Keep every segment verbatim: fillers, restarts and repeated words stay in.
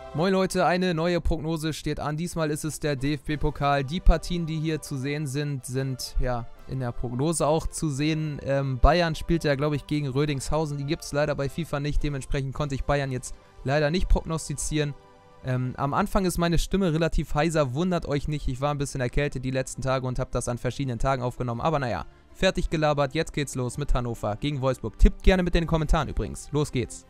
Moin Leute, eine neue Prognose steht an. Diesmal ist es der D F B-Pokal. Die Partien, die hier zu sehen sind, sind ja in der Prognose auch zu sehen. Ähm, Bayern spielt ja, glaube ich, gegen Rödingshausen. Die gibt es leider bei FIFA nicht. Dementsprechend konnte ich Bayern jetzt leider nicht prognostizieren. Ähm, am Anfang ist meine Stimme relativ heiser. Wundert euch nicht, ich war ein bisschen erkältet die letzten Tage und habe das an verschiedenen Tagen aufgenommen. Aber naja, fertig gelabert. Jetzt geht's los mit Hannover gegen Wolfsburg. Tippt gerne mit in den Kommentaren übrigens. Los geht's.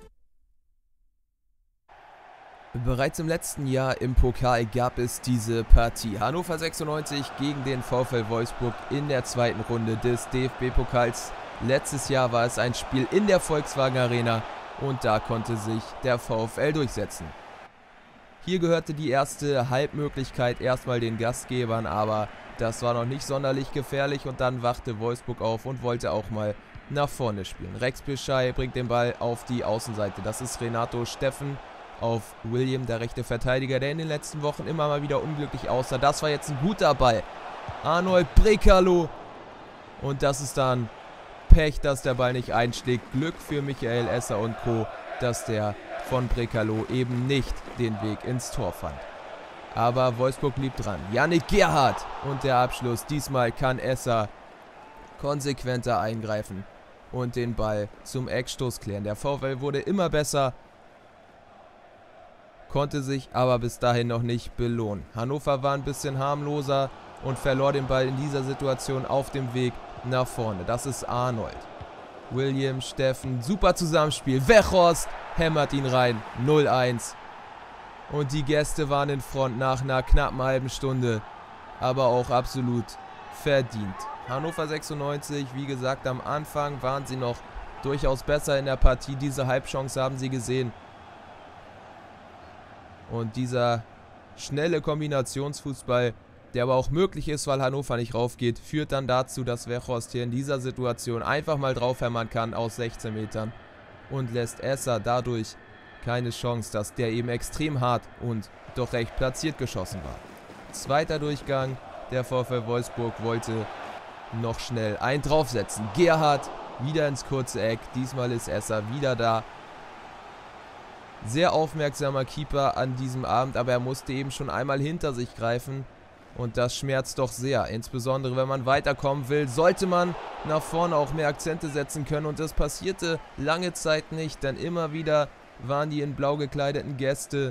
Bereits im letzten Jahr im Pokal gab es diese Partie. Hannover sechsundneunzig gegen den VfL Wolfsburg in der zweiten Runde des D F B-Pokals. Letztes Jahr war es ein Spiel in der Volkswagen Arena und da konnte sich der VfL durchsetzen. Hier gehörte die erste Halbmöglichkeit erstmal den Gastgebern, aber das war noch nicht sonderlich gefährlich und dann wachte Wolfsburg auf und wollte auch mal nach vorne spielen. Rex Beschei bringt den Ball auf die Außenseite. Das ist Renato Steffen auf William, der rechte Verteidiger, der in den letzten Wochen immer mal wieder unglücklich aussah. Das war jetzt ein guter Ball. Arnold Brekalo. Und das ist dann Pech, dass der Ball nicht einschlägt. Glück für Michael Esser und Co., dass der von Brekalo eben nicht den Weg ins Tor fand. Aber Wolfsburg blieb dran. Yannick Gerhardt und der Abschluss. Diesmal kann Esser konsequenter eingreifen und den Ball zum Eckstoß klären. Der VfL wurde immer besser, konnte sich aber bis dahin noch nicht belohnen. Hannover war ein bisschen harmloser und verlor den Ball in dieser Situation auf dem Weg nach vorne. Das ist Arnold. William, Steffen, super Zusammenspiel. Weghorst hämmert ihn rein. null eins. Und die Gäste waren in Front nach einer knappen halben Stunde. Aber auch absolut verdient. Hannover sechsundneunzig, wie gesagt, am Anfang waren sie noch durchaus besser in der Partie. Diese Halbchance haben sie gesehen. Und dieser schnelle Kombinationsfußball, der aber auch möglich ist, weil Hannover nicht raufgeht, führt dann dazu, dass Weghorst hier in dieser Situation einfach mal draufhämmern kann aus sechzehn Metern und lässt Esser dadurch keine Chance, dass der eben extrem hart und doch recht platziert geschossen war. Zweiter Durchgang, der VfL Wolfsburg wollte noch schnell einen draufsetzen. Gerhardt wieder ins kurze Eck, diesmal ist Esser wieder da. Sehr aufmerksamer Keeper an diesem Abend, aber er musste eben schon einmal hinter sich greifen und das schmerzt doch sehr. Insbesondere wenn man weiterkommen will, sollte man nach vorne auch mehr Akzente setzen können und das passierte lange Zeit nicht, denn immer wieder waren die in blau gekleideten Gäste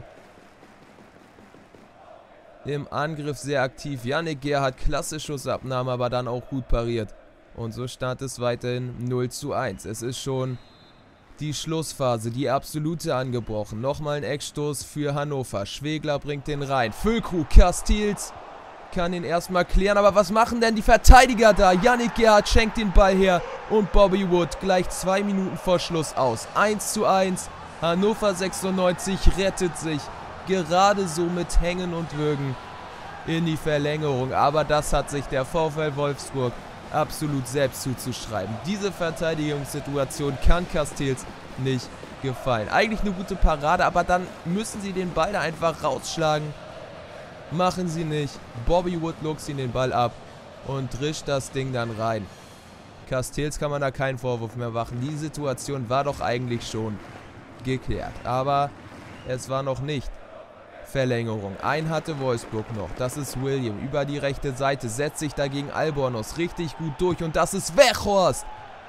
im Angriff sehr aktiv. Yannick Gerhardt, klasse Schussabnahme, aber dann auch gut pariert und so stand es weiterhin null zu eins. Es ist schon die Schlussphase, die absolute angebrochen. Nochmal ein Eckstoß für Hannover. Schwegler bringt den rein. Füllkrug, Castils kann ihn erstmal klären. Aber was machen denn die Verteidiger da? Yannick Gerhardt schenkt den Ball her und Bobby Wood gleich zwei Minuten vor Schluss aus. eins zu eins. Hannover sechsundneunzig rettet sich gerade so mit Hängen und Würgen in die Verlängerung. Aber das hat sich der VfL Wolfsburg absolut selbst zuzuschreiben. Diese Verteidigungssituation kann Castils nicht gefallen. Eigentlich eine gute Parade, aber dann müssen sie den Ball da einfach rausschlagen. Machen sie nicht. Bobby Wood luchst ihn den Ball ab und drischt das Ding dann rein. Castils kann man da keinen Vorwurf mehr machen. Die Situation war doch eigentlich schon geklärt. Aber es war noch nicht Verlängerung. Einen hatte Wolfsburg noch. Das ist William. Über die rechte Seite setzt sich dagegen Albornoz richtig gut durch. Und das ist Weghorst.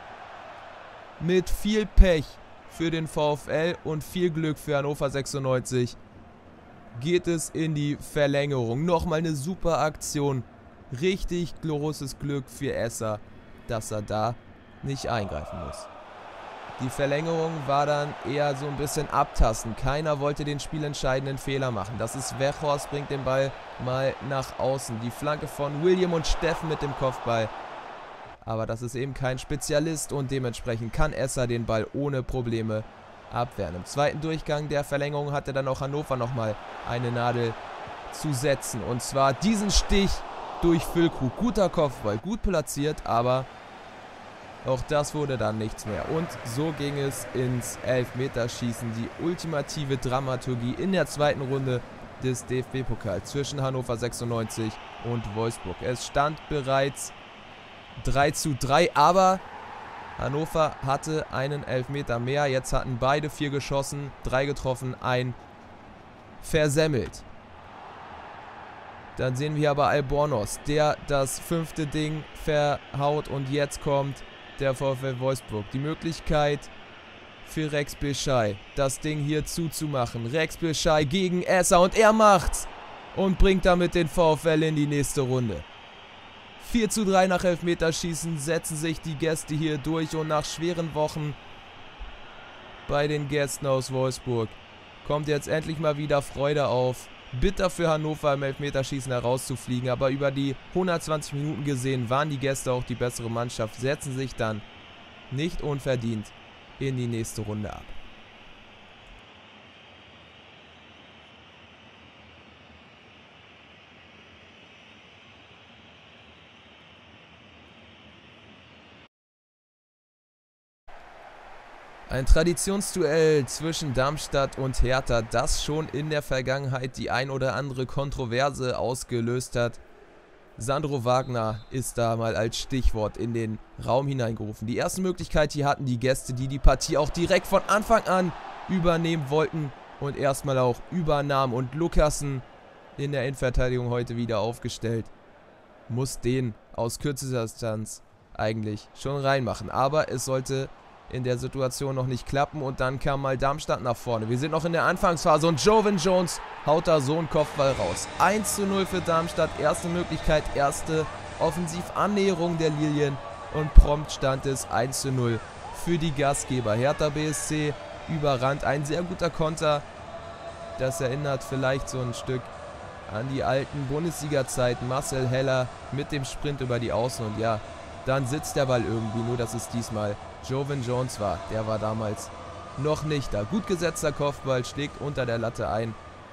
Mit viel Pech für den VfL und viel Glück für Hannover sechsundneunzig geht es in die Verlängerung. Nochmal eine super Aktion. Richtig großes Glück für Esser, dass er da nicht eingreifen muss. Die Verlängerung war dann eher so ein bisschen abtasten. Keiner wollte den spielentscheidenden Fehler machen. Das ist Weghorst, bringt den Ball mal nach außen. Die Flanke von William und Steffen mit dem Kopfball. Aber das ist eben kein Spezialist und dementsprechend kann Esser den Ball ohne Probleme abwehren. Im zweiten Durchgang der Verlängerung hatte dann auch Hannover nochmal eine Nadel zu setzen. Und zwar diesen Stich durch Füllkrug. Guter Kopfball, gut platziert, aber auch das wurde dann nichts mehr. Und so ging es ins Elfmeterschießen. Die ultimative Dramaturgie in der zweiten Runde des D F B-Pokals zwischen Hannover sechsundneunzig und Wolfsburg. Es stand bereits drei zu drei, aber Hannover hatte einen Elfmeter mehr. Jetzt hatten beide vier geschossen, drei getroffen, ein versemmelt. Dann sehen wir aber Albornoz, der das fünfte Ding verhaut. Und jetzt kommt der VfL Wolfsburg. Die Möglichkeit für Rex Bilschei, das Ding hier zuzumachen. Rex Bilschei gegen Esser und er macht's. Und bringt damit den VfL in die nächste Runde. vier zu drei nach Elfmeterschießen setzen sich die Gäste hier durch. Und nach schweren Wochen bei den Gästen aus Wolfsburg kommt jetzt endlich mal wieder Freude auf. Bitter für Hannover im Elfmeterschießen herauszufliegen, aber über die hundertzwanzig Minuten gesehen waren die Gäste auch die bessere Mannschaft, setzen sich dann nicht unverdient in die nächste Runde ab. Ein Traditionsduell zwischen Darmstadt und Hertha, das schon in der Vergangenheit die ein oder andere Kontroverse ausgelöst hat. Sandro Wagner ist da mal als Stichwort in den Raum hineingerufen. Die erste Möglichkeit hier hatten die Gäste, die die Partie auch direkt von Anfang an übernehmen wollten und erstmal auch übernahmen. Und Lukassen in der Innenverteidigung heute wieder aufgestellt, muss den aus kürzester Distanz eigentlich schon reinmachen. Aber es sollte in der Situation noch nicht klappen und dann kam mal Darmstadt nach vorne. Wir sind noch in der Anfangsphase und Joevin Jones haut da so einen Kopfball raus. eins zu null für Darmstadt, erste Möglichkeit, erste Offensivannäherung der Lilien und prompt stand es eins zu null für die Gastgeber. Hertha B S C überrannt, ein sehr guter Konter. Das erinnert vielleicht so ein Stück an die alten Bundesliga-Zeiten. Marcel Heller mit dem Sprint über die Außen und ja, dann sitzt der Ball irgendwie, nur dass es diesmal Joevin Jones war. Der war damals noch nicht da. Gut gesetzter Kopfball, schlägt unter der Latte ein.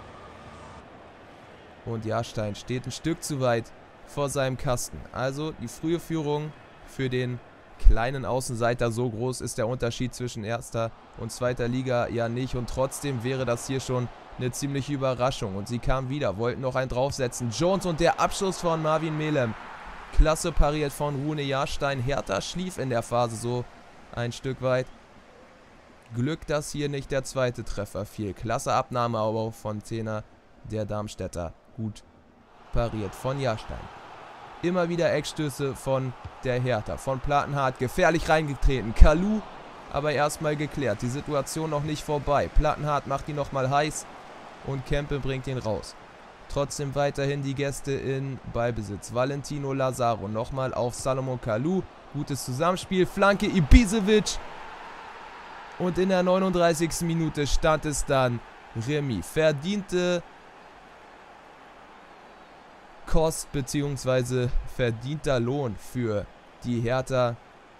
Und Jahrstein steht ein Stück zu weit vor seinem Kasten. Also die frühe Führung für den kleinen Außenseiter. So groß ist der Unterschied zwischen erster und zweiter Liga ja nicht. Und trotzdem wäre das hier schon eine ziemliche Überraschung. Und sie kamen wieder, wollten noch einen draufsetzen. Jones und der Abschluss von Marvin Melem. Klasse pariert von Rune Jahrstein. Hertha schlief in der Phase so ein Stück weit. Glück, dass hier nicht der zweite Treffer fiel. Klasse Abnahme aber auch von Zehner der Darmstädter. Gut pariert von Jahrstein. Immer wieder Eckstöße von der Hertha. Von Plattenhardt gefährlich reingetreten. Kalou aber erstmal geklärt. Die Situation noch nicht vorbei. Plattenhardt macht ihn nochmal heiß und Kempe bringt ihn raus. Trotzdem weiterhin die Gäste in Ballbesitz. Valentino Lazaro nochmal auf Salomon Kalou. Gutes Zusammenspiel. Flanke Ibisevic. Und in der neununddreißigsten Minute stand es dann Remis. Verdiente Kost bzw. verdienter Lohn für die Hertha.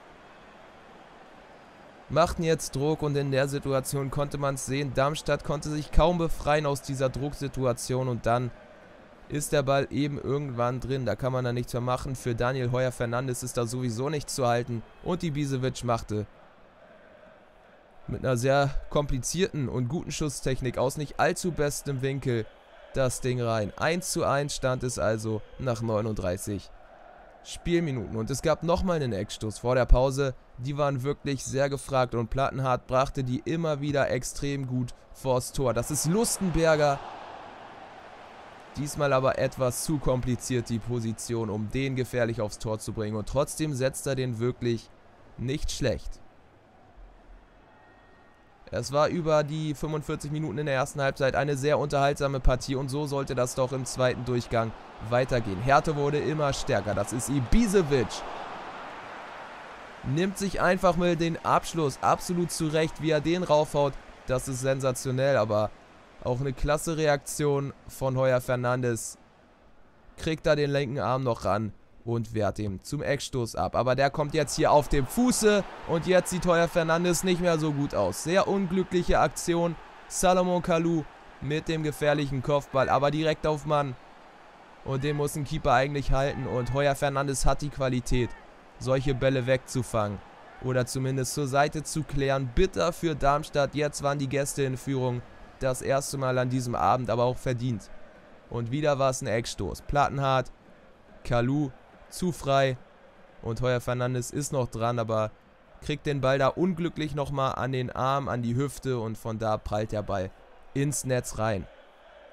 Machten jetzt Druck und in der Situation konnte man es sehen. Darmstadt konnte sich kaum befreien aus dieser Drucksituation und dann ist der Ball eben irgendwann drin. Da kann man dann nichts mehr machen. Für Daniel Heuer Fernandes ist da sowieso nichts zu halten. Und Ibisevic machte mit einer sehr komplizierten und guten Schusstechnik aus nicht allzu bestem Winkel das Ding rein. eins zu eins stand es also nach neununddreißig Spielminuten. Und es gab nochmal einen Eckstoß vor der Pause. Die waren wirklich sehr gefragt und Plattenhardt brachte die immer wieder extrem gut vors Tor. Das ist Lustenberger. Diesmal aber etwas zu kompliziert die Position, um den gefährlich aufs Tor zu bringen. Und trotzdem setzt er den wirklich nicht schlecht. Es war über die fünfundvierzig Minuten in der ersten Halbzeit eine sehr unterhaltsame Partie und so sollte das doch im zweiten Durchgang weitergehen. Hertha wurde immer stärker, das ist Ibisevic. Nimmt sich einfach mal den Abschluss absolut zurecht, wie er den raufhaut. Das ist sensationell, aber auch eine klasse Reaktion von Heuer Fernandes. Kriegt da den linken Arm noch ran und wehrt ihm zum Eckstoß ab. Aber der kommt jetzt hier auf dem Fuße und jetzt sieht Heuer Fernandes nicht mehr so gut aus. Sehr unglückliche Aktion. Salomon Kalou mit dem gefährlichen Kopfball, aber direkt auf Mann. Und den muss ein Keeper eigentlich halten und Heuer Fernandes hat die Qualität, solche Bälle wegzufangen oder zumindest zur Seite zu klären. Bitter für Darmstadt, jetzt waren die Gäste in Führung. Das erste Mal an diesem Abend, aber auch verdient. Und wieder war es ein Eckstoß. Plattenhardt, Kalou zu frei und Heuer Fernandes ist noch dran, aber kriegt den Ball da unglücklich nochmal an den Arm, an die Hüfte und von da prallt der Ball ins Netz rein.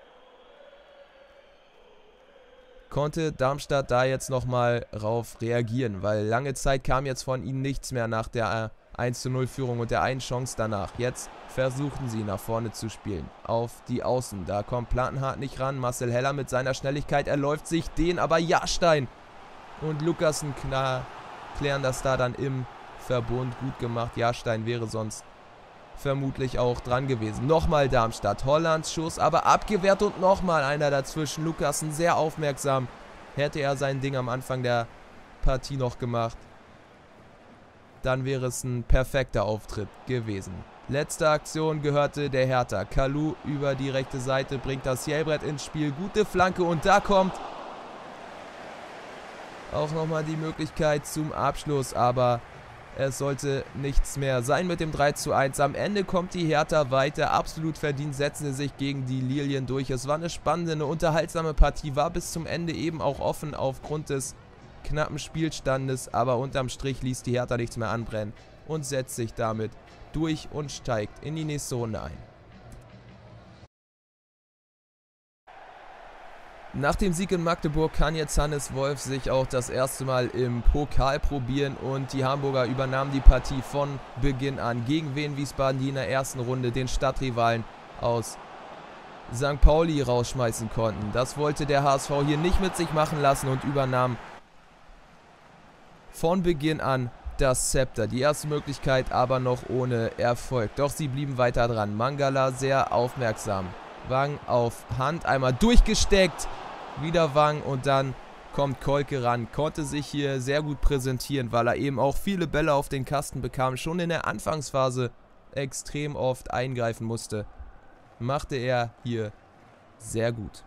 konnte Darmstadt da jetzt nochmal rauf reagieren, weil lange Zeit kam jetzt von ihnen nichts mehr nach der eins zu null Führung und der einen Chance danach. Jetzt versuchten sie nach vorne zu spielen, auf die Außen. Da kommt Plantenhardt nicht ran, Marcel Heller mit seiner Schnelligkeit, er läuft sich den, aber Jahrstein und Lukassen klären das da dann im Verbund. Gut gemacht, Jahrstein wäre sonst vermutlich auch dran gewesen. Nochmal Darmstadt, Hollands Schuss, aber abgewehrt und nochmal einer dazwischen. Lukassen sehr aufmerksam. Hätte er sein Ding am Anfang der Partie noch gemacht, dann wäre es ein perfekter Auftritt gewesen. Letzte Aktion gehörte der Hertha. Kalou über die rechte Seite bringt das Jelbrett ins Spiel. Gute Flanke und da kommt auch nochmal die Möglichkeit zum Abschluss, aber es sollte nichts mehr sein mit dem drei zu eins. Am Ende kommt die Hertha weiter. Absolut verdient setzen sie sich gegen die Lilien durch. Es war eine spannende, eine unterhaltsame Partie. War bis zum Ende eben auch offen aufgrund des knappen Spielstandes. Aber unterm Strich ließ die Hertha nichts mehr anbrennen und setzt sich damit durch und steigt in die nächste Runde ein. Nach dem Sieg in Magdeburg kann jetzt Hannes Wolf sich auch das erste Mal im Pokal probieren und die Hamburger übernahmen die Partie von Beginn an gegen Wien Wiesbaden, die in der ersten Runde den Stadtrivalen aus Sankt Pauli rausschmeißen konnten. Das wollte der H S V hier nicht mit sich machen lassen und übernahm von Beginn an das Zepter. Die erste Möglichkeit aber noch ohne Erfolg. Doch sie blieben weiter dran. Mangala sehr aufmerksam. Wang auf Hand, einmal durchgesteckt, wieder Wang und dann kommt Kolke ran. Konnte sich hier sehr gut präsentieren, weil er eben auch viele Bälle auf den Kasten bekam. Schon in der Anfangsphase extrem oft eingreifen musste. Machte er hier sehr gut.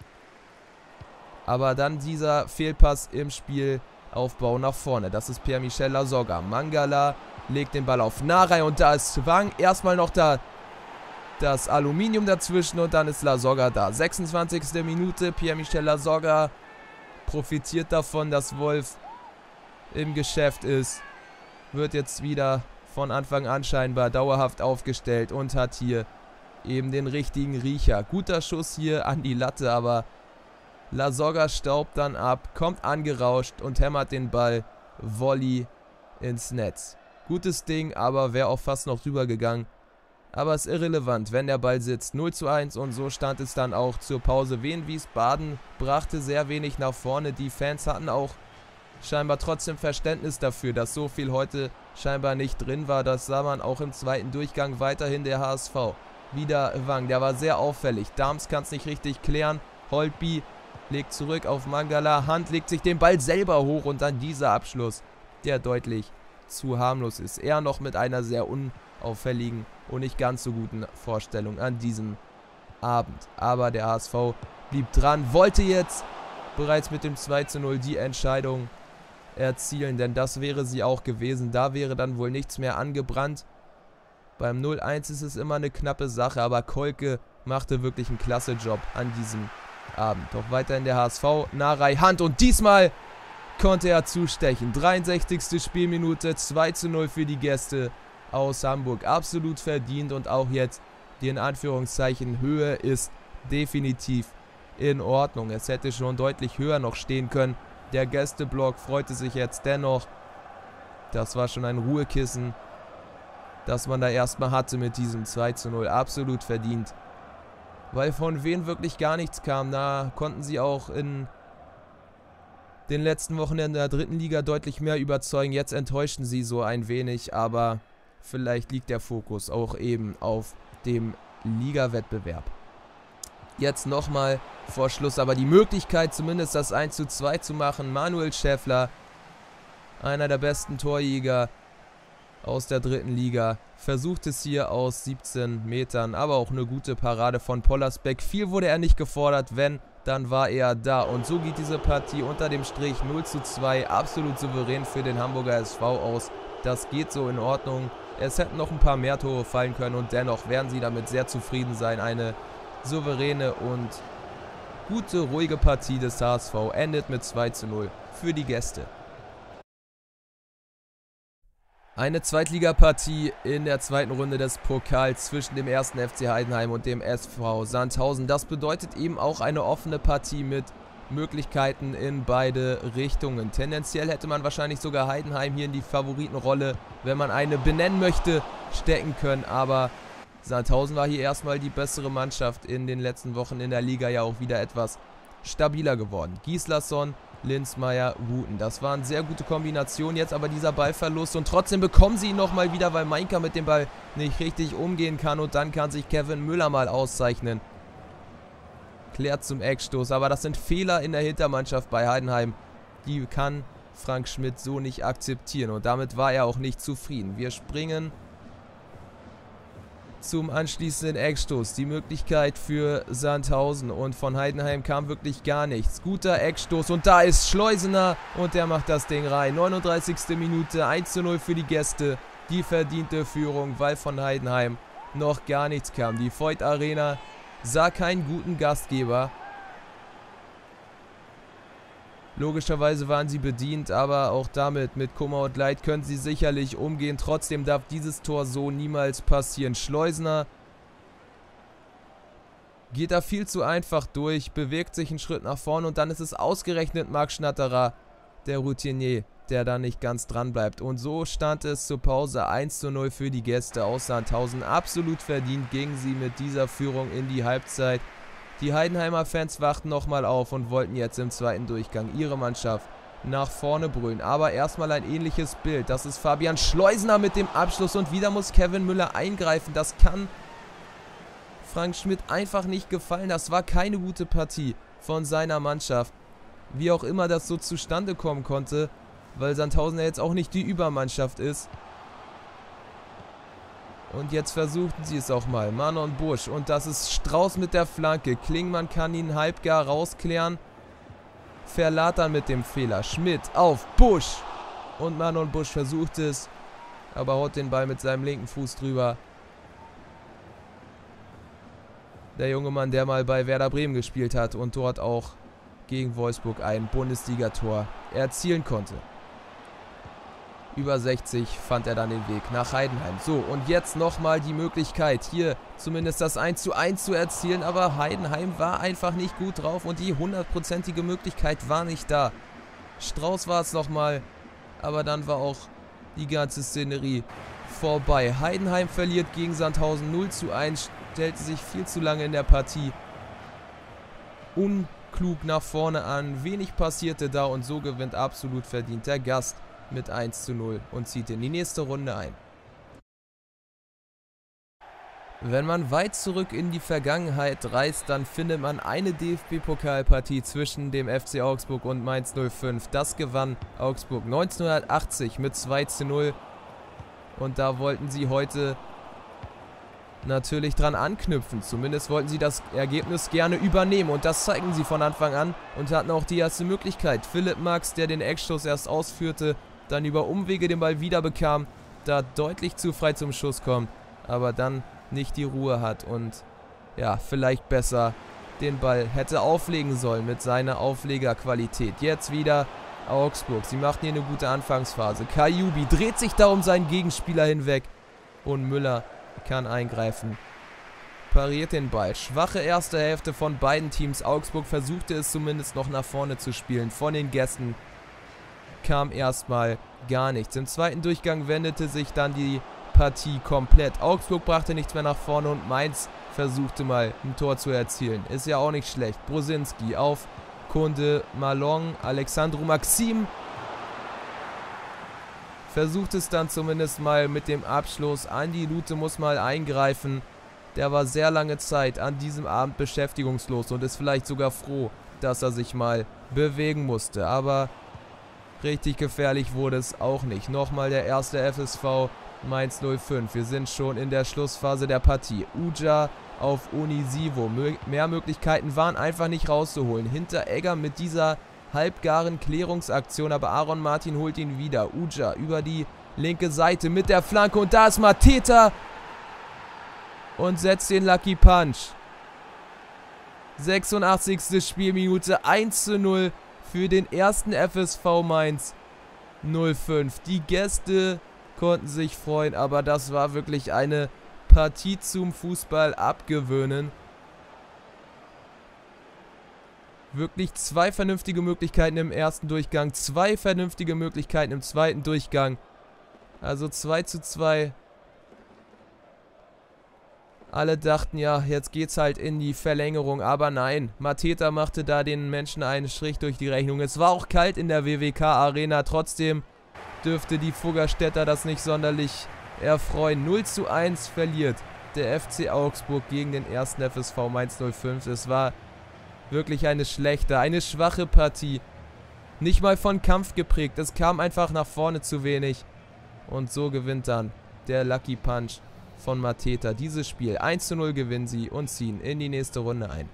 Aber dann dieser Fehlpass im Spielaufbau nach vorne. Das ist Pierre-Michel Lasogga. Mangala legt den Ball auf Narei und da ist Wang erstmal noch da. Das Aluminium dazwischen und dann ist Lasogga da. sechsundzwanzigste Minute, Pierre-Michel Lasogga profitiert davon, dass Wolf im Geschäft ist. Wird jetzt wieder von Anfang an scheinbar dauerhaft aufgestellt und hat hier eben den richtigen Riecher. Guter Schuss hier an die Latte, aber Lasogga staubt dann ab, kommt angerauscht und hämmert den Ball Volley ins Netz. Gutes Ding, aber wäre auch fast noch drüber gegangen. Aber es ist irrelevant, wenn der Ball sitzt. null zu eins und so stand es dann auch zur Pause. Wien Wiesbaden brachte sehr wenig nach vorne. Die Fans hatten auch scheinbar trotzdem Verständnis dafür, dass so viel heute scheinbar nicht drin war. Das sah man auch im zweiten Durchgang weiterhin der H S V. Wieder Wang, der war sehr auffällig. Dahms kann es nicht richtig klären. Holtby legt zurück auf Mangala. Hand legt sich den Ball selber hoch und dann dieser Abschluss, der deutlich zu harmlos ist. Er noch mit einer sehr unauffälligen und nicht ganz so guten Vorstellung an diesem Abend. Aber der H S V blieb dran, wollte jetzt bereits mit dem zwei zu null die Entscheidung erzielen, denn das wäre sie auch gewesen. Da wäre dann wohl nichts mehr angebrannt. Beim null eins ist es immer eine knappe Sache, aber Kolke machte wirklich einen klasse Job an diesem Abend. Doch weiterhin der H S V, Narei, Hand und diesmal konnte er zustechen. dreiundsechzigste Spielminute, zwei zu null für die Gäste aus Hamburg. Absolut verdient und auch jetzt die in Anführungszeichen Höhe ist definitiv in Ordnung. Es hätte schon deutlich höher noch stehen können. Der Gästeblock freute sich jetzt dennoch. Das war schon ein Ruhekissen, das man da erstmal hatte mit diesem zwei zu null. Absolut verdient. Weil von Wien wirklich gar nichts kam. Da konnten sie auch in den letzten Wochen in der dritten Liga deutlich mehr überzeugen. Jetzt enttäuschten sie so ein wenig, aber vielleicht liegt der Fokus auch eben auf dem Liga-Wettbewerb. Jetzt nochmal vor Schluss aber die Möglichkeit, zumindest das eins zu zwei zu machen. Manuel Schäffler, einer der besten Torjäger aus der dritten Liga, versucht es hier aus siebzehn Metern, aber auch eine gute Parade von Pollersbeck. Viel wurde er nicht gefordert, wenn, dann war er da. Und so geht diese Partie unter dem Strich null zu zwei, absolut souverän für den Hamburger S V aus. Das geht so in Ordnung. Es hätten noch ein paar mehr Tore fallen können und dennoch werden sie damit sehr zufrieden sein. Eine souveräne und gute, ruhige Partie des H S V endet mit zwei zu null für die Gäste. Eine Zweitligapartie in der zweiten Runde des Pokals zwischen dem ersten F C Heidenheim und dem S V Sandhausen. Das bedeutet eben auch eine offene Partie mit Möglichkeiten in beide Richtungen. Tendenziell hätte man wahrscheinlich sogar Heidenheim hier in die Favoritenrolle, wenn man eine benennen möchte, stecken können. Aber Sandhausen war hier erstmal die bessere Mannschaft, in den letzten Wochen in der Liga ja auch wieder etwas stabiler geworden. Gislason, Linzmeier, Wooten. Das war eine sehr gute Kombination. Jetzt aber dieser Ballverlust und trotzdem bekommen sie ihn nochmal wieder, weil Mainka mit dem Ball nicht richtig umgehen kann. Und dann kann sich Kevin Müller mal auszeichnen. Klärt zum Eckstoß. Aber das sind Fehler in der Hintermannschaft bei Heidenheim. Die kann Frank Schmidt so nicht akzeptieren. Und damit war er auch nicht zufrieden. Wir springen zum anschließenden Eckstoß. Die Möglichkeit für Sandhausen. Und von Heidenheim kam wirklich gar nichts. Guter Eckstoß. Und da ist Schleusener. Und der macht das Ding rein. neununddreißigste Minute. eins zu null für die Gäste. Die verdiente Führung, weil von Heidenheim noch gar nichts kam. Die Voith Arena sah keinen guten Gastgeber. Logischerweise waren sie bedient, aber auch damit, mit Kummer und Leid, können sie sicherlich umgehen. Trotzdem darf dieses Tor so niemals passieren. Schleusener geht da viel zu einfach durch, bewegt sich einen Schritt nach vorne und dann ist es ausgerechnet Marc Schnatterer, der Routinier, der da nicht ganz dran bleibt. Und so stand es zur Pause eins zu null für die Gäste aus Sandhausen. Absolut verdient gingen sie mit dieser Führung in die Halbzeit. Die Heidenheimer Fans wachten nochmal auf und wollten jetzt im zweiten Durchgang ihre Mannschaft nach vorne brüllen. Aber erstmal ein ähnliches Bild. Das ist Fabian Schleusener mit dem Abschluss und wieder muss Kevin Müller eingreifen. Das kann Frank Schmidt einfach nicht gefallen. Das war keine gute Partie von seiner Mannschaft. Wie auch immer das so zustande kommen konnte, weil Sandhausen ja jetzt auch nicht die Übermannschaft ist. Und jetzt versuchten sie es auch mal. Manon Busch. Und das ist Strauß mit der Flanke. Klingmann kann ihn halbgar rausklären. Verlatern mit dem Fehler. Schmidt auf Busch. Und Manon Busch versucht es. Aber haut den Ball mit seinem linken Fuß drüber. Der junge Mann, der mal bei Werder Bremen gespielt hat. Und dort auch gegen Wolfsburg ein Bundesligator erzielen konnte. Über sechzig fand er dann den Weg nach Heidenheim. So, und jetzt nochmal die Möglichkeit, hier zumindest das eins zu eins zu erzielen. Aber Heidenheim war einfach nicht gut drauf und die hundertprozentige Möglichkeit war nicht da. Strauß war es nochmal, aber dann war auch die ganze Szenerie vorbei. Heidenheim verliert gegen Sandhausen null zu eins, stellte sich viel zu lange in der Partie unklug nach vorne an. Wenig passierte da und so gewinnt absolut verdient der Gast mit eins zu null und zieht in die nächste Runde ein. Wenn man weit zurück in die Vergangenheit reist, dann findet man eine D F B-Pokalpartie zwischen dem F C Augsburg und Mainz null fünf. Das gewann Augsburg neunzehnhundertachtzig mit zwei zu null. Und da wollten sie heute natürlich dran anknüpfen. Zumindest wollten sie das Ergebnis gerne übernehmen. Und das zeigten sie von Anfang an und hatten auch die erste Möglichkeit. Philipp Max, der den Eckstoß erst ausführte, dann über Umwege den Ball wieder bekam, da deutlich zu frei zum Schuss kommt, aber dann nicht die Ruhe hat und ja, vielleicht besser den Ball hätte auflegen sollen mit seiner Auflegerqualität. Jetzt wieder Augsburg. Sie machten hier eine gute Anfangsphase. Kajubi dreht sich da um seinen Gegenspieler hinweg und Müller kann eingreifen. Pariert den Ball. Schwache erste Hälfte von beiden Teams. Augsburg versuchte es zumindest noch nach vorne zu spielen. Von den Gästen kam erstmal gar nichts. Im zweiten Durchgang wendete sich dann die Partie komplett. Augsburg brachte nichts mehr nach vorne und Mainz versuchte mal ein Tor zu erzielen. Ist ja auch nicht schlecht. Brosinski auf Kunde Malong. Alexandru Maxim versucht es dann zumindest mal mit dem Abschluss. Andi Lute muss mal eingreifen. Der war sehr lange Zeit an diesem Abend beschäftigungslos und ist vielleicht sogar froh, dass er sich mal bewegen musste. Aber richtig gefährlich wurde es auch nicht. Nochmal der erste F S V Mainz null fünf. Wir sind schon in der Schlussphase der Partie. Uja auf Onisivo. Mehr Möglichkeiten waren einfach nicht rauszuholen. Hinteregger mit dieser halbgaren Klärungsaktion, aber Aaron Martin holt ihn wieder. Uja über die linke Seite mit der Flanke und da ist Mateta und setzt den Lucky Punch. sechsundachtzigste Spielminute, eins zu null für den ersten F S V Mainz null fünf. Die Gäste konnten sich freuen, aber das war wirklich eine Partie zum Fußball abgewöhnen. Wirklich zwei vernünftige Möglichkeiten im ersten Durchgang, zwei vernünftige Möglichkeiten im zweiten Durchgang. Also zwei zu zwei. Alle dachten ja, jetzt geht's halt in die Verlängerung, aber nein. Mateta machte da den Menschen einen Strich durch die Rechnung. Es war auch kalt in der W W K-Arena, trotzdem dürfte die Fuggerstädter das nicht sonderlich erfreuen. null zu eins verliert der F C Augsburg gegen den ersten F S V Mainz null fünf. Es war wirklich eine schlechte, eine schwache Partie. Nicht mal von Kampf geprägt, es kam einfach nach vorne zu wenig. Und so gewinnt dann der Lucky Punch von Mateta dieses Spiel. eins zu null gewinnen sie und ziehen in die nächste Runde ein.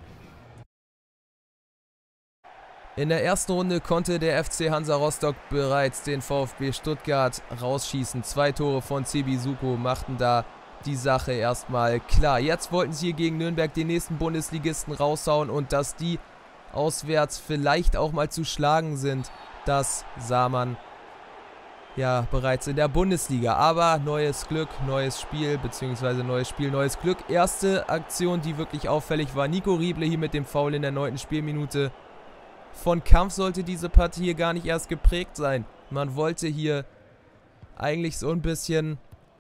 In der ersten Runde konnte der F C Hansa Rostock bereits den VfB Stuttgart rausschießen. Zwei Tore von Cebi Suko machten da die Sache erstmal klar. Jetzt wollten sie hier gegen Nürnberg den nächsten Bundesligisten raushauen und dass die auswärts vielleicht auch mal zu schlagen sind, das sah man ja bereits in der Bundesliga. Aber neues Glück, neues Spiel, beziehungsweise neues Spiel, neues Glück. Erste Aktion, die wirklich auffällig war, Nico Rieble hier mit dem Foul in der neunten Spielminute. Von Kampf sollte diese Partie hier gar nicht erst geprägt sein. Man wollte hier eigentlich so ein bisschen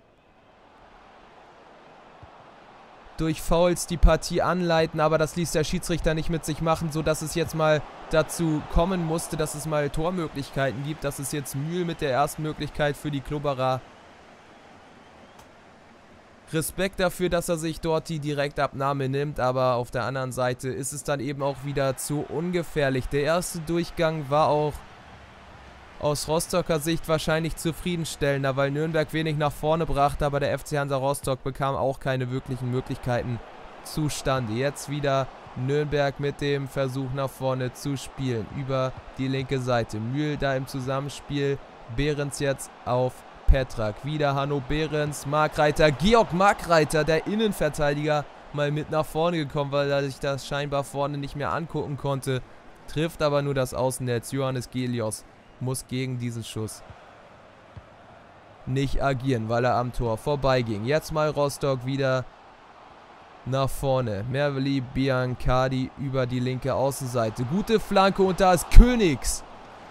durch Fouls die Partie anleiten, aber das ließ der Schiedsrichter nicht mit sich machen, sodass es jetzt mal dazu kommen musste, dass es mal Tormöglichkeiten gibt. Das ist jetzt Mühl mit der ersten Möglichkeit für die Klubberer. Respekt dafür, dass er sich dort die Direktabnahme nimmt, aber auf der anderen Seite ist es dann eben auch wieder zu ungefährlich. Der erste Durchgang war auch aus Rostocker Sicht wahrscheinlich zufriedenstellender, weil Nürnberg wenig nach vorne brachte, aber der F C Hansa Rostock bekam auch keine wirklichen Möglichkeiten zustande. Jetzt wieder Nürnberg mit dem Versuch nach vorne zu spielen über die linke Seite. Mühl da im Zusammenspiel, Behrens jetzt auf Petrak. Wieder Hanno Behrens, Markreiter, Georg Markreiter, der Innenverteidiger, mal mit nach vorne gekommen, weil er sich das scheinbar vorne nicht mehr angucken konnte. Trifft aber nur das Außennetz. Johannes Gelios muss gegen diesen Schuss nicht agieren, weil er am Tor vorbeiging. Jetzt mal Rostock wieder nach vorne. Merveli Biancardi über die linke Außenseite. Gute Flanke und da ist Königs.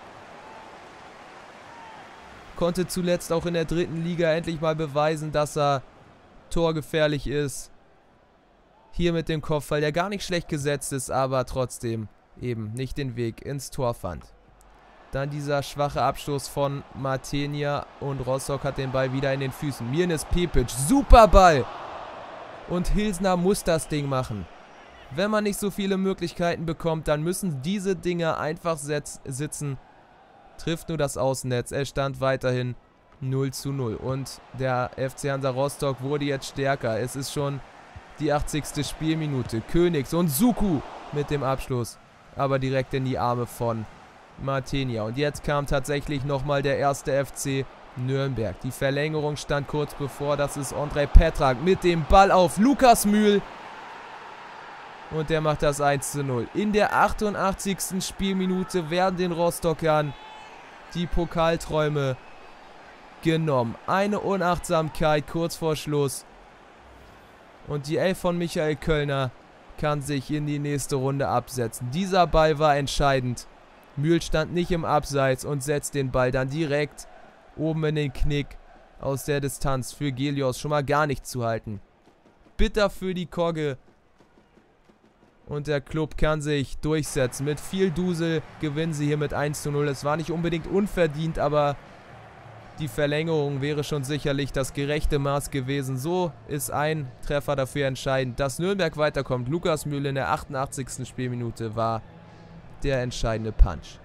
Konnte zuletzt auch in der dritten Liga endlich mal beweisen, dass er torgefährlich ist. Hier mit dem Kopfball, der gar nicht schlecht gesetzt ist, aber trotzdem eben nicht den Weg ins Tor fand. Dann dieser schwache Abstoß von Martenia und Rostock hat den Ball wieder in den Füßen. Mirnes Pepic, super Ball! Und Hilsner muss das Ding machen. Wenn man nicht so viele Möglichkeiten bekommt, dann müssen diese Dinger einfach sitzen. Trifft nur das Außennetz. Er stand weiterhin null zu null. Und der F C Hansa Rostock wurde jetzt stärker. Es ist schon die achtzigste Spielminute. Königs und Suku mit dem Abschluss. Aber direkt in die Arme von Martenia. Und jetzt kam tatsächlich nochmal der erste F C Nürnberg. Die Verlängerung stand kurz bevor. Das ist Ondrej Petrak mit dem Ball auf Lukas Mühl. Und der macht das eins zu null. In der achtundachtzigsten Spielminute werden den Rostockern die Pokalträume genommen. Eine Unachtsamkeit kurz vor Schluss. Und die Elf von Michael Kölner kann sich in die nächste Runde absetzen. Dieser Ball war entscheidend. Mühl stand nicht im Abseits und setzt den Ball dann direkt oben in den Knick aus der Distanz für Gelios schon mal gar nicht zu halten. Bitter für die Kogge. Und der Club kann sich durchsetzen. Mit viel Dusel gewinnen sie hier mit eins zu null. Es war nicht unbedingt unverdient, aber die Verlängerung wäre schon sicherlich das gerechte Maß gewesen. So ist ein Treffer dafür entscheidend, dass Nürnberg weiterkommt. Lukas Mühl in der achtundachtzigsten Spielminute war der entscheidende Punch.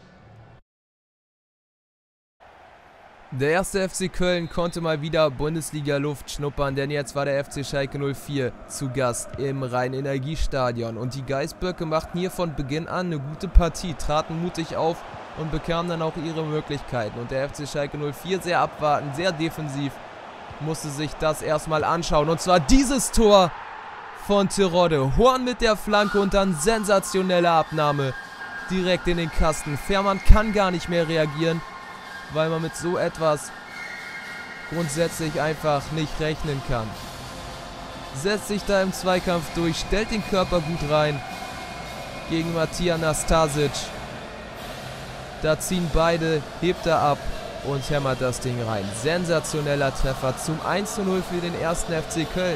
Der erste F C Köln konnte mal wieder Bundesliga-Luft schnuppern, denn jetzt war der F C Schalke null vier zu Gast im Rhein-Energiestadion. Und die Geißböcke machten hier von Beginn an eine gute Partie, traten mutig auf und bekamen dann auch ihre Möglichkeiten. Und der F C Schalke null vier sehr abwartend, sehr defensiv, musste sich das erstmal anschauen. Und zwar dieses Tor von Terodde. Horn mit der Flanke und dann sensationelle Abnahme direkt in den Kasten. Fährmann kann gar nicht mehr reagieren, weil man mit so etwas grundsätzlich einfach nicht rechnen kann. Setzt sich da im Zweikampf durch, stellt den Körper gut rein gegen Matija Nastasic. Da ziehen beide, hebt er ab und hämmert das Ding rein. Sensationeller Treffer zum eins zu null für den ersten F C Köln.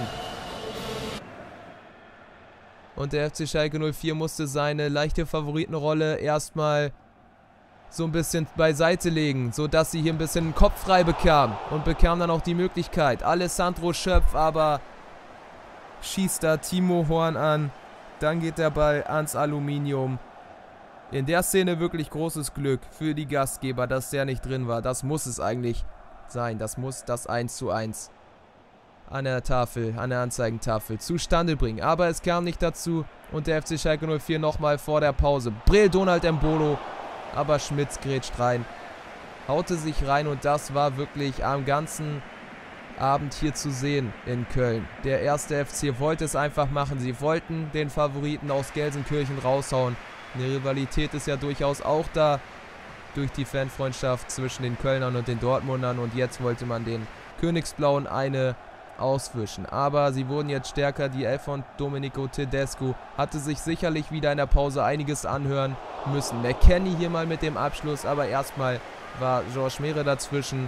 Und der F C Schalke null vier musste seine leichte Favoritenrolle erstmal so ein bisschen beiseite legen, sodass sie hier ein bisschen den Kopf frei bekam und bekam dann auch die Möglichkeit. Alessandro Schöpf aber schießt da Timo Horn an. Dann geht der Ball ans Aluminium. In der Szene wirklich großes Glück für die Gastgeber, dass der nicht drin war. Das muss es eigentlich sein. Das muss das eins zu eins an der Tafel, an der Anzeigentafel zustande bringen. Aber es kam nicht dazu und der F C Schalke null vier nochmal vor der Pause. Brill Donald Embolo, aber Schmitz grätscht rein. Haute sich rein und das war wirklich am ganzen Abend hier zu sehen in Köln. Der erste F C wollte es einfach machen. Sie wollten den Favoriten aus Gelsenkirchen raushauen. Eine Rivalität ist ja durchaus auch da durch die Fanfreundschaft zwischen den Kölnern und den Dortmundern und jetzt wollte man den Königsblauen eine auswischen. Aber sie wurden jetzt stärker. Die Elf von Domenico Tedesco hatte sich sicherlich wieder in der Pause einiges anhören müssen. McKennie hier mal mit dem Abschluss, aber erstmal war Georges Mere dazwischen.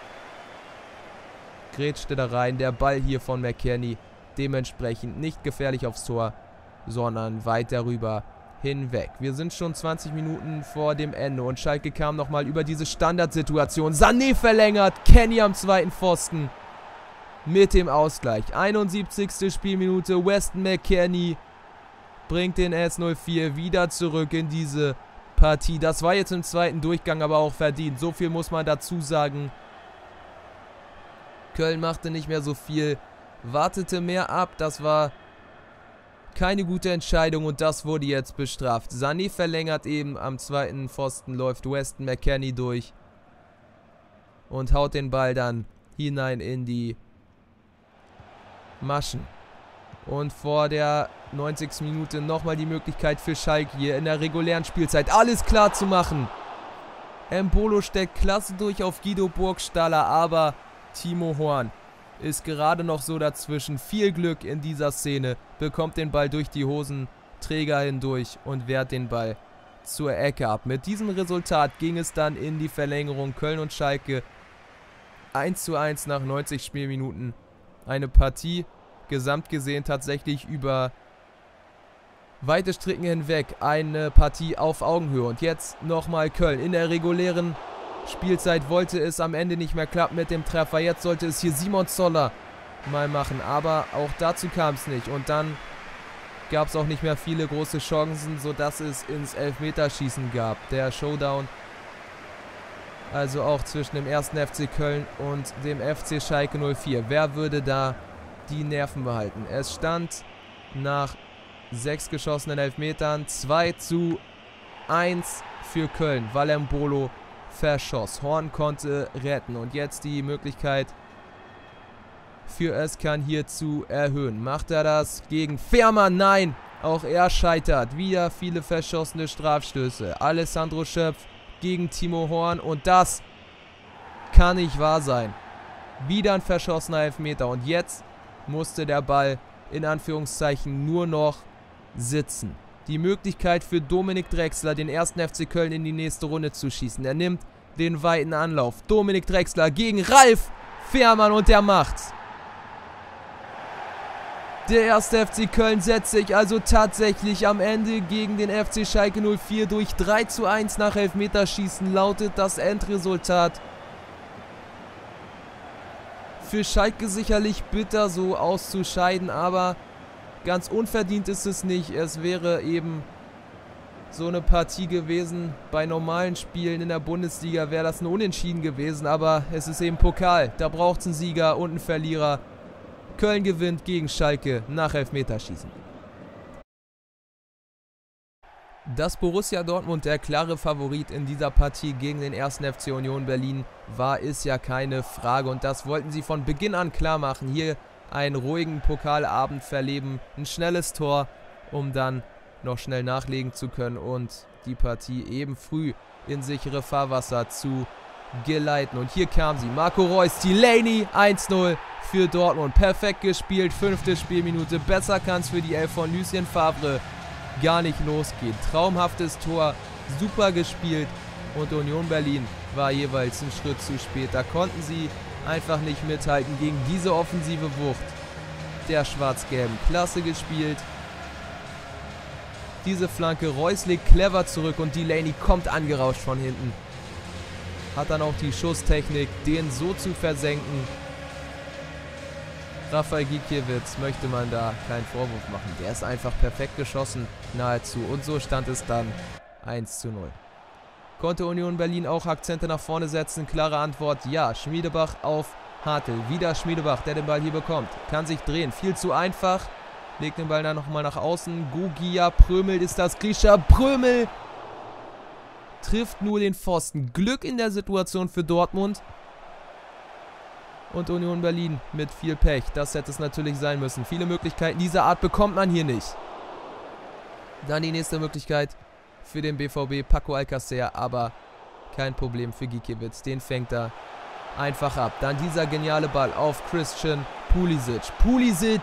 Grätschte da rein. Der Ball hier von McKennie dementsprechend nicht gefährlich aufs Tor, sondern weit darüber hinweg. Wir sind schon zwanzig Minuten vor dem Ende und Schalke kam nochmal über diese Standardsituation. Sané verlängert, Kenny am zweiten Pfosten mit dem Ausgleich. einundsiebzigste Spielminute, Weston McKennie bringt den S null vier wieder zurück in diese Partie. Das war jetzt im zweiten Durchgang aber auch verdient. So viel muss man dazu sagen. Köln machte nicht mehr so viel, wartete mehr ab. Das war keine gute Entscheidung und das wurde jetzt bestraft. Sané verlängert eben am zweiten Pfosten, läuft Weston McKennie durch und haut den Ball dann hinein in die Maschen. Und vor der neunzigsten Minute nochmal die Möglichkeit für Schalke hier in der regulären Spielzeit alles klar zu machen. Embolo steckt klasse durch auf Guido Burgstaller, aber Timo Horn ist gerade noch so dazwischen. Viel Glück in dieser Szene. Bekommt den Ball durch die Hosenträger hindurch und wehrt den Ball zur Ecke ab. Mit diesem Resultat ging es dann in die Verlängerung. Köln und Schalke eins zu eins nach neunzig Spielminuten. Eine Partie gesamt gesehen tatsächlich über weite Strecken hinweg. Eine Partie auf Augenhöhe. Und jetzt nochmal Köln in der regulären Spielzeit wollte es am Ende nicht mehr klappen mit dem Treffer. Jetzt sollte es hier Simon Zoller mal machen, aber auch dazu kam es nicht. Und dann gab es auch nicht mehr viele große Chancen, sodass es ins Elfmeterschießen gab. Der Showdown also auch zwischen dem ersten F C Köln und dem F C Schalke null vier. Wer würde da die Nerven behalten? Es stand nach sechs geschossenen Elfmetern zwei zu eins für Köln, weil Embolo verschoss. Horn konnte retten und jetzt die Möglichkeit für Özcan hier zu erhöhen. Macht er das gegen Fährmann? Nein, auch er scheitert. Wieder viele verschossene Strafstöße. Alessandro Schöpf gegen Timo Horn und das kann nicht wahr sein. Wieder ein verschossener Elfmeter und jetzt musste der Ball in Anführungszeichen nur noch sitzen. Die Möglichkeit für Dominik Drexler, den ersten F C Köln in die nächste Runde zu schießen. Er nimmt den weiten Anlauf. Dominik Drexler gegen Ralf Fährmann und der macht's. Der erste F C Köln setzt sich also tatsächlich am Ende gegen den F C Schalke null vier durch. drei zu eins nach Elfmeterschießen lautet das Endresultat. Für Schalke sicherlich bitter, so auszuscheiden, aber ganz unverdient ist es nicht. Es wäre eben so eine Partie gewesen. Bei normalen Spielen in der Bundesliga wäre das ein Unentschieden gewesen. Aber es ist eben Pokal. Da braucht es einen Sieger und einen Verlierer. Köln gewinnt gegen Schalke nach Elfmeterschießen. Dass Borussia Dortmund der klare Favorit in dieser Partie gegen den ersten F C Union Berlin war, ist ja keine Frage. Und das wollten sie von Beginn an klar machen. Hier einen ruhigen Pokalabend verleben, ein schnelles Tor, um dann noch schnell nachlegen zu können und die Partie eben früh in sichere Fahrwasser zu geleiten. Und hier kam sie, Marco Reus, Delaney, eins null für Dortmund. Perfekt gespielt, fünfte Spielminute, besser kann es für die Elf von Lucien Favre gar nicht losgehen. Traumhaftes Tor, super gespielt und Union Berlin war jeweils einen Schritt zu spät. Da konnten sie einfach nicht mithalten gegen diese offensive Wucht der Schwarz-Gelben. Klasse gespielt. Diese Flanke, Reus legt clever zurück und Delaney kommt angerauscht von hinten. Hat dann auch die Schusstechnik, den so zu versenken. Rafael Gikiewicz möchte man da keinen Vorwurf machen. Der ist einfach perfekt geschossen, nahezu. Und so stand es dann eins zu null. Konnte Union Berlin auch Akzente nach vorne setzen? Klare Antwort, ja. Schmiedebach auf Hartl. Wieder Schmiedebach, der den Ball hier bekommt. Kann sich drehen, viel zu einfach. Legt den Ball dann nochmal nach außen. Gugia, Prömel ist das. Grisha, Prömel trifft nur den Pfosten. Glück in der Situation für Dortmund. Und Union Berlin mit viel Pech. Das hätte es natürlich sein müssen. Viele Möglichkeiten dieser Art bekommt man hier nicht. Dann die nächste Möglichkeit für den B V B. Paco Alcacer, aber kein Problem für Gikiewicz. Den fängt er einfach ab. Dann dieser geniale Ball auf Christian Pulisic. Pulisic!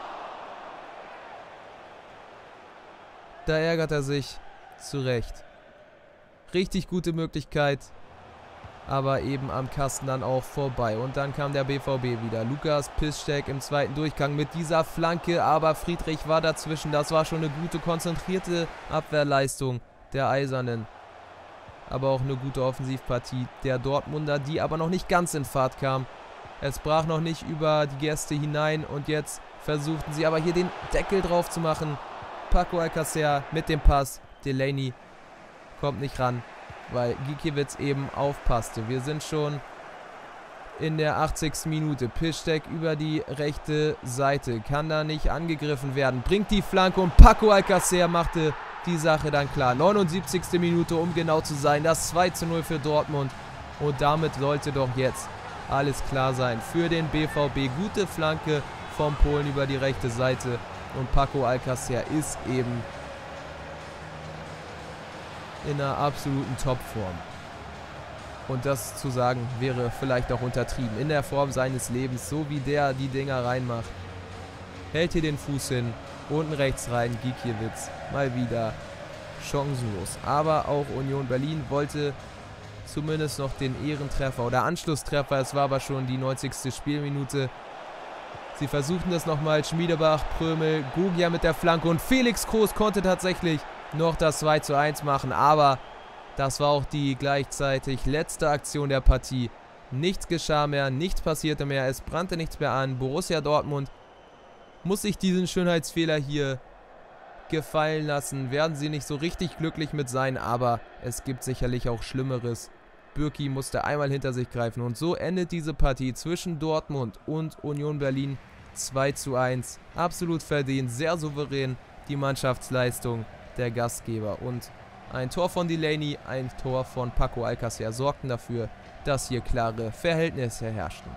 Da ärgert er sich zu Recht. Richtig gute Möglichkeit, aber eben am Kasten dann auch vorbei. Und dann kam der B V B wieder. Lukas Piszczek im zweiten Durchgang mit dieser Flanke, aber Friedrich war dazwischen. Das war schon eine gute, konzentrierte Abwehrleistung der Eisernen. Aber auch eine gute Offensivpartie der Dortmunder, die aber noch nicht ganz in Fahrt kam. Es brach noch nicht über die Gäste hinein und jetzt versuchten sie aber hier den Deckel drauf zu machen. Paco Alcacer mit dem Pass. Delaney kommt nicht ran, weil Gikiewicz eben aufpasste. Wir sind schon in der achtzigsten Minute. Piszczek über die rechte Seite. Kann da nicht angegriffen werden. Bringt die Flanke und Paco Alcacer machte die Sache dann klar. neunundsiebzigste Minute, um genau zu sein. Das zwei zu null für Dortmund. Und damit sollte doch jetzt alles klar sein für den B V B. Gute Flanke vom Polen über die rechte Seite. Und Paco Alcacer ist eben in einer absoluten Topform. Und das zu sagen, wäre vielleicht auch untertrieben. In der Form seines Lebens, so wie der die Dinger reinmacht. Hält hier den Fuß hin, unten rechts rein, Gikiewicz mal wieder chancenlos. Aber auch Union Berlin wollte zumindest noch den Ehrentreffer oder Anschlusstreffer. Es war aber schon die neunzigste Spielminute. Sie versuchten das nochmal. Schmiedebach, Prömel, Gugia mit der Flanke und Felix Groß konnte tatsächlich noch das zwei zu eins machen. Aber das war auch die gleichzeitig letzte Aktion der Partie. Nichts geschah mehr, nichts passierte mehr, es brannte nichts mehr an. Borussia Dortmund muss sich diesen Schönheitsfehler hier gefallen lassen. Werden sie nicht so richtig glücklich mit sein, aber es gibt sicherlich auch Schlimmeres. Bürki musste einmal hinter sich greifen und so endet diese Partie zwischen Dortmund und Union Berlin zwei zu eins. Absolut verdient, sehr souverän die Mannschaftsleistung der Gastgeber. Und ein Tor von Delaney, ein Tor von Paco Alcacer sorgten dafür, dass hier klare Verhältnisse herrschten.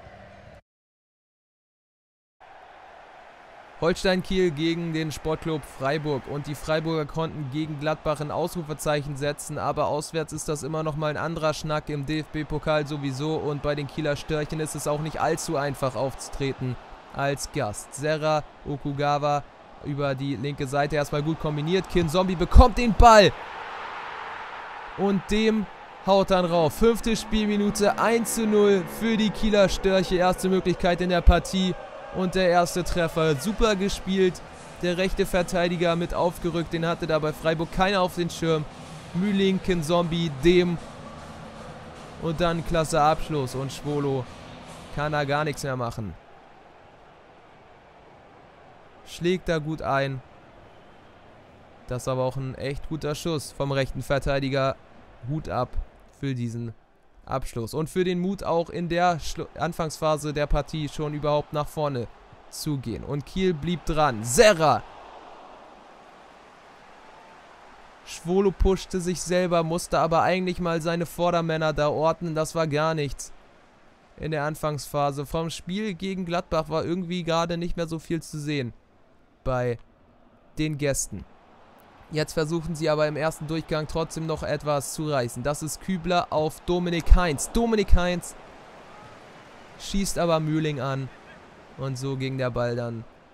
Holstein Kiel gegen den Sportclub Freiburg und die Freiburger konnten gegen Gladbach ein Ausrufezeichen setzen, aber auswärts ist das immer noch mal ein anderer Schnack, im D F B-Pokal sowieso, und bei den Kieler Störchen ist es auch nicht allzu einfach aufzutreten als Gast. Serra Okugawa über die linke Seite erstmal gut kombiniert, Kinzombie bekommt den Ball und dem haut dann rauf. Fünfte Spielminute, eins zu null für die Kieler Störche, erste Möglichkeit in der Partie. Und der erste Treffer, super gespielt. Der rechte Verteidiger mit aufgerückt, den hatte da bei Freiburg keiner auf den Schirm. Mühling, Kinzombie, dem. Und dann klasse Abschluss und Schwolo kann da gar nichts mehr machen. Schlägt da gut ein. Das ist aber auch ein echt guter Schuss vom rechten Verteidiger. Hut ab für diesen Abschluss und für den Mut auch in der Schlu- Anfangsphase der Partie schon überhaupt nach vorne zu gehen. Und Kiel blieb dran. Serra! Schwolo pushte sich selber, musste aber eigentlich mal seine Vordermänner da ordnen. Das war gar nichts in der Anfangsphase. Vom Spiel gegen Gladbach war irgendwie gerade nicht mehr so viel zu sehen bei den Gästen. Jetzt versuchen sie aber im ersten Durchgang trotzdem noch etwas zu reißen. Das ist Kübler auf Dominik Heinz. Dominik Heinz schießt aber Mühling an. Und so ging der Ball dann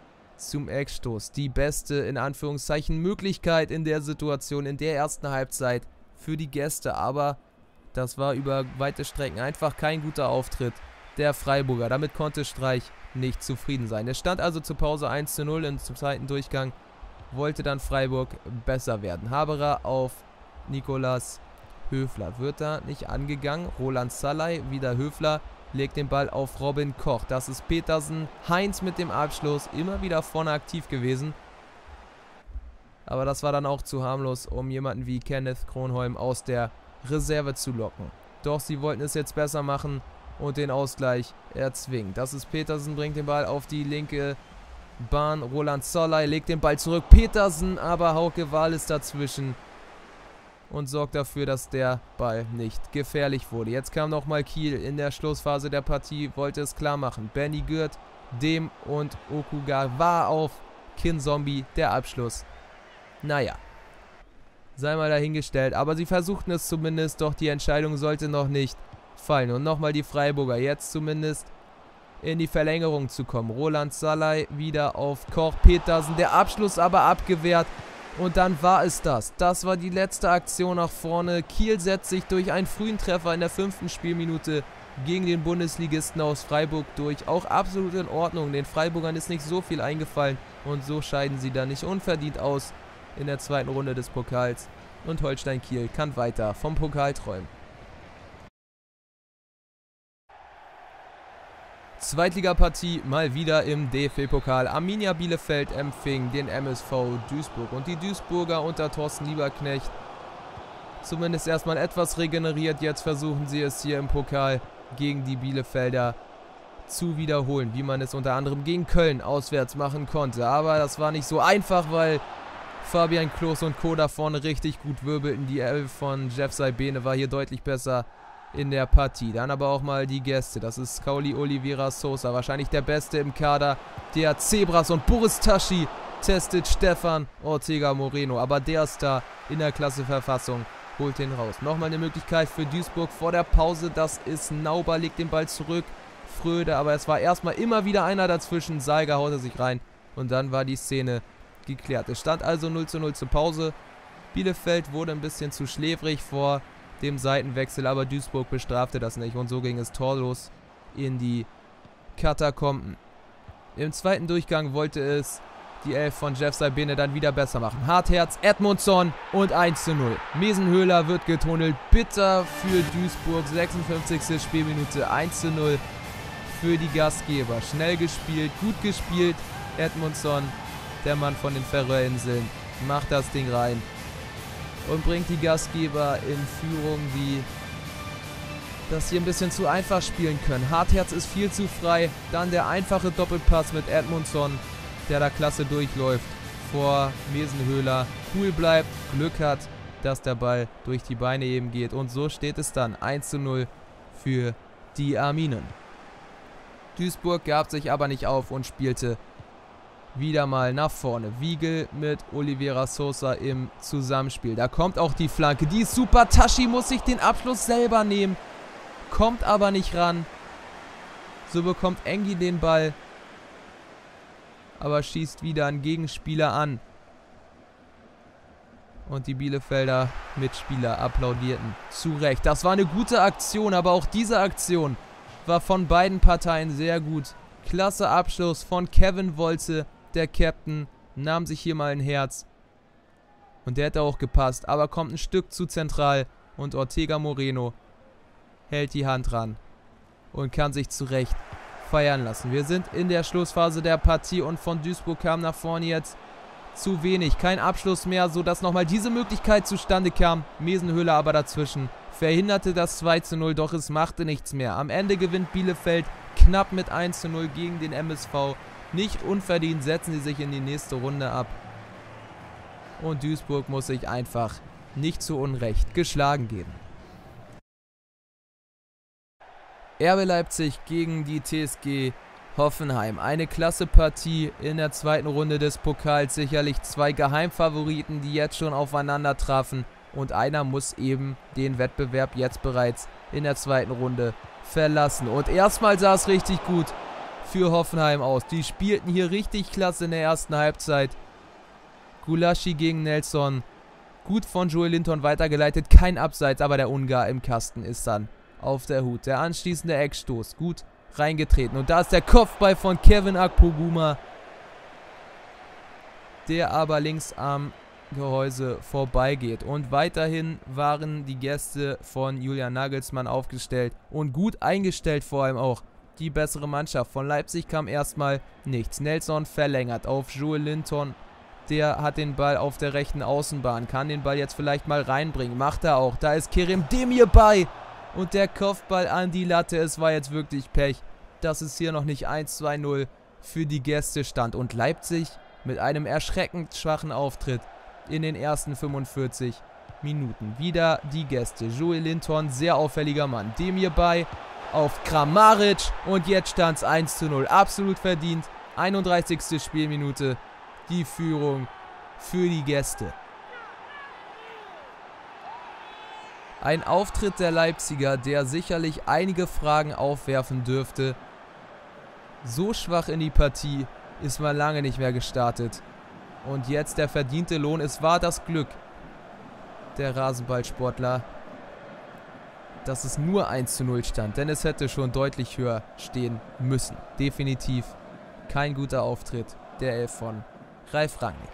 zum Eckstoß. Die beste, in Anführungszeichen, Möglichkeit in der Situation, in der ersten Halbzeit für die Gäste. Aber das war über weite Strecken einfach kein guter Auftritt der Freiburger. Damit konnte Streich nicht zufrieden sein. Es stand also zur Pause eins zu null. Im zweiten Durchgang wollte dann Freiburg besser werden. Haberer auf Nikolaus Höfler. Wird da nicht angegangen. Roland Salai, wieder Höfler, legt den Ball auf Robin Koch. Das ist Petersen. Heinz mit dem Abschluss. Immer wieder vorne aktiv gewesen. Aber das war dann auch zu harmlos, um jemanden wie Kenneth Kronholm aus der Reserve zu locken. Doch sie wollten es jetzt besser machen und den Ausgleich erzwingen. Das ist Petersen, bringt den Ball auf die linke Bahn. Roland Salai legt den Ball zurück. Petersen, aber Hauke Wahl ist dazwischen und sorgt dafür, dass der Ball nicht gefährlich wurde. Jetzt kam nochmal Kiel in der Schlussphase der Partie, wollte es klar machen. Benny Gürt, Dem und Okuga war auf Kinzombie der Abschluss. Naja, sei mal dahingestellt, aber sie versuchten es zumindest, doch die Entscheidung sollte noch nicht fallen. Und nochmal die Freiburger, jetzt zumindest in die Verlängerung zu kommen. Roland Salai wieder auf Koch, Petersen, der Abschluss aber abgewehrt. Und dann war es das. Das war die letzte Aktion nach vorne. Kiel setzt sich durch einen frühen Treffer in der fünften Spielminute gegen den Bundesligisten aus Freiburg durch. Auch absolut in Ordnung. Den Freiburgern ist nicht so viel eingefallen. Und so scheiden sie dann nicht unverdient aus in der zweiten Runde des Pokals. Und Holstein Kiel kann weiter vom Pokal träumen. Zweitligapartie mal wieder im D F B-Pokal. Arminia Bielefeld empfing den M S V Duisburg. Und die Duisburger unter Thorsten Lieberknecht zumindest erstmal etwas regeneriert. Jetzt versuchen sie es hier im Pokal gegen die Bielefelder zu wiederholen, wie man es unter anderem gegen Köln auswärts machen konnte. Aber das war nicht so einfach, weil Fabian Klos und Co. da vorne richtig gut wirbelten. Die Elf von Jeff Saibene war hier deutlich besser in der Partie. Dann aber auch mal die Gäste. Das ist Kauli Oliveira Sosa, wahrscheinlich der Beste im Kader der Zebras. Und Boris Taschi testet Stefan Ortega Moreno. Aber der ist da in der Klasseverfassung, holt den raus. Nochmal eine Möglichkeit für Duisburg vor der Pause. Das ist Nauber, legt den Ball zurück. Fröde, aber es war erstmal immer wieder einer dazwischen. Seiger haute sich rein und dann war die Szene geklärt. Es stand also null zu null zur Pause. Bielefeld wurde ein bisschen zu schläfrig vor dem Seitenwechsel, aber Duisburg bestrafte das nicht und so ging es torlos in die Katakomben. Im zweiten Durchgang wollte es die Elf von Jeff Saibene dann wieder besser machen. Hartherz, Edmundsson und eins zu null. Mesenhöhler wird getunnelt, bitter für Duisburg, sechsundfünfzigste Spielminute, eins zu null für die Gastgeber. Schnell gespielt, gut gespielt, Edmundsson, der Mann von den Färöerinseln, macht das Ding rein und bringt die Gastgeber in Führung, die das hier ein bisschen zu einfach spielen können. Hartherz ist viel zu frei. Dann der einfache Doppelpass mit Edmundsson, der da klasse durchläuft vor Mesenhöhler. Cool bleibt, Glück hat, dass der Ball durch die Beine eben geht. Und so steht es dann eins zu null für die Arminen. Duisburg gab sich aber nicht auf und spielte wieder mal nach vorne. Wiegel mit Oliveira Sosa im Zusammenspiel. Da kommt auch die Flanke. Die ist super. Taschi muss sich den Abschluss selber nehmen. Kommt aber nicht ran. So bekommt Engi den Ball. Aber schießt wieder einen Gegenspieler an. Und die Bielefelder Mitspieler applaudierten. Zu Recht. Das war eine gute Aktion. Aber auch diese Aktion war von beiden Parteien sehr gut. Klasse Abschluss von Kevin Wolze. Der Captain nahm sich hier mal ein Herz. Und der hätte auch gepasst. Aber kommt ein Stück zu zentral. Und Ortega Moreno hält die Hand ran. Und kann sich zu Recht feiern lassen. Wir sind in der Schlussphase der Partie. Und von Duisburg kam nach vorne jetzt zu wenig. Kein Abschluss mehr, sodass nochmal diese Möglichkeit zustande kam. Mesenhöhler aber dazwischen verhinderte das zwei zu null. Doch es machte nichts mehr. Am Ende gewinnt Bielefeld knapp mit eins zu null gegen den M S V. Nicht unverdient setzen sie sich in die nächste Runde ab. Und Duisburg muss sich einfach nicht zu Unrecht geschlagen geben. R B Leipzig gegen die T S G Hoffenheim. Eine klasse Partie in der zweiten Runde des Pokals. Sicherlich zwei Geheimfavoriten, die jetzt schon aufeinander trafen. Und einer muss eben den Wettbewerb jetzt bereits in der zweiten Runde verlassen. Und erstmal sah es richtig gut für Hoffenheim aus. Die spielten hier richtig klasse in der ersten Halbzeit. Gulácsi gegen Nelson. Gut von Joelinton weitergeleitet. Kein Abseits, aber der Ungar im Kasten ist dann auf der Hut. Der anschließende Eckstoß. Gut reingetreten. Und da ist der Kopfball von Kevin Akpoguma, der aber links am Gehäuse vorbeigeht. Und weiterhin waren die Gäste von Julian Nagelsmann aufgestellt und gut eingestellt, vor allem auch die bessere Mannschaft. Von Leipzig kam erstmal nichts. Nelson verlängert auf Joelinton. Der hat den Ball auf der rechten Außenbahn, kann den Ball jetzt vielleicht mal reinbringen. Macht er auch. Da ist Kerem Demir bei. Und der Kopfball an die Latte. Es war jetzt wirklich Pech, dass es hier noch nicht eins zu null für die Gäste stand. Und Leipzig mit einem erschreckend schwachen Auftritt in den ersten fünfundvierzig Minuten. Wieder die Gäste. Joelinton, sehr auffälliger Mann. Demir bei auf Kramaric. Und jetzt stand es eins zu null. Absolut verdient. einunddreißigste Spielminute. Die Führung für die Gäste. Ein Auftritt der Leipziger, der sicherlich einige Fragen aufwerfen dürfte. So schwach in die Partie ist man lange nicht mehr gestartet. Und jetzt der verdiente Lohn. Es war das Glück der Rasenballsportler, dass es nur eins zu null stand. Denn es hätte schon deutlich höher stehen müssen. Definitiv kein guter Auftritt der Elf von Ralf Rangnick.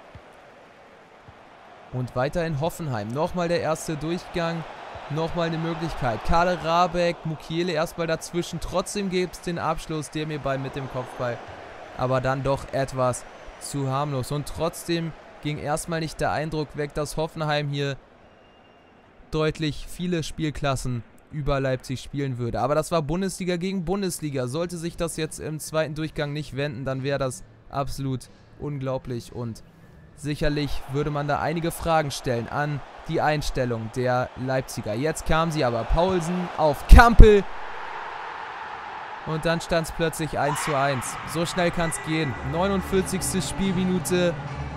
Und weiterhin Hoffenheim. Nochmal der erste Durchgang. Nochmal eine Möglichkeit. Kalle Rabeck, Mukiele erstmal dazwischen. Trotzdem gibt es den Abschluss, der mir bei mit dem Kopfball. Aber dann doch etwas zu harmlos. Und trotzdem ging erstmal nicht der Eindruck weg, dass Hoffenheim hier deutlich viele Spielklassen über Leipzig spielen würde. Aber das war Bundesliga gegen Bundesliga. Sollte sich das jetzt im zweiten Durchgang nicht wenden, dann wäre das absolut unglaublich. Und sicherlich würde man da einige Fragen stellen an die Einstellung der Leipziger. Jetzt kam sie aber. Paulsen auf Kampel. Und dann stand es plötzlich eins zu eins. So schnell kann es gehen. neunundvierzigste Spielminute.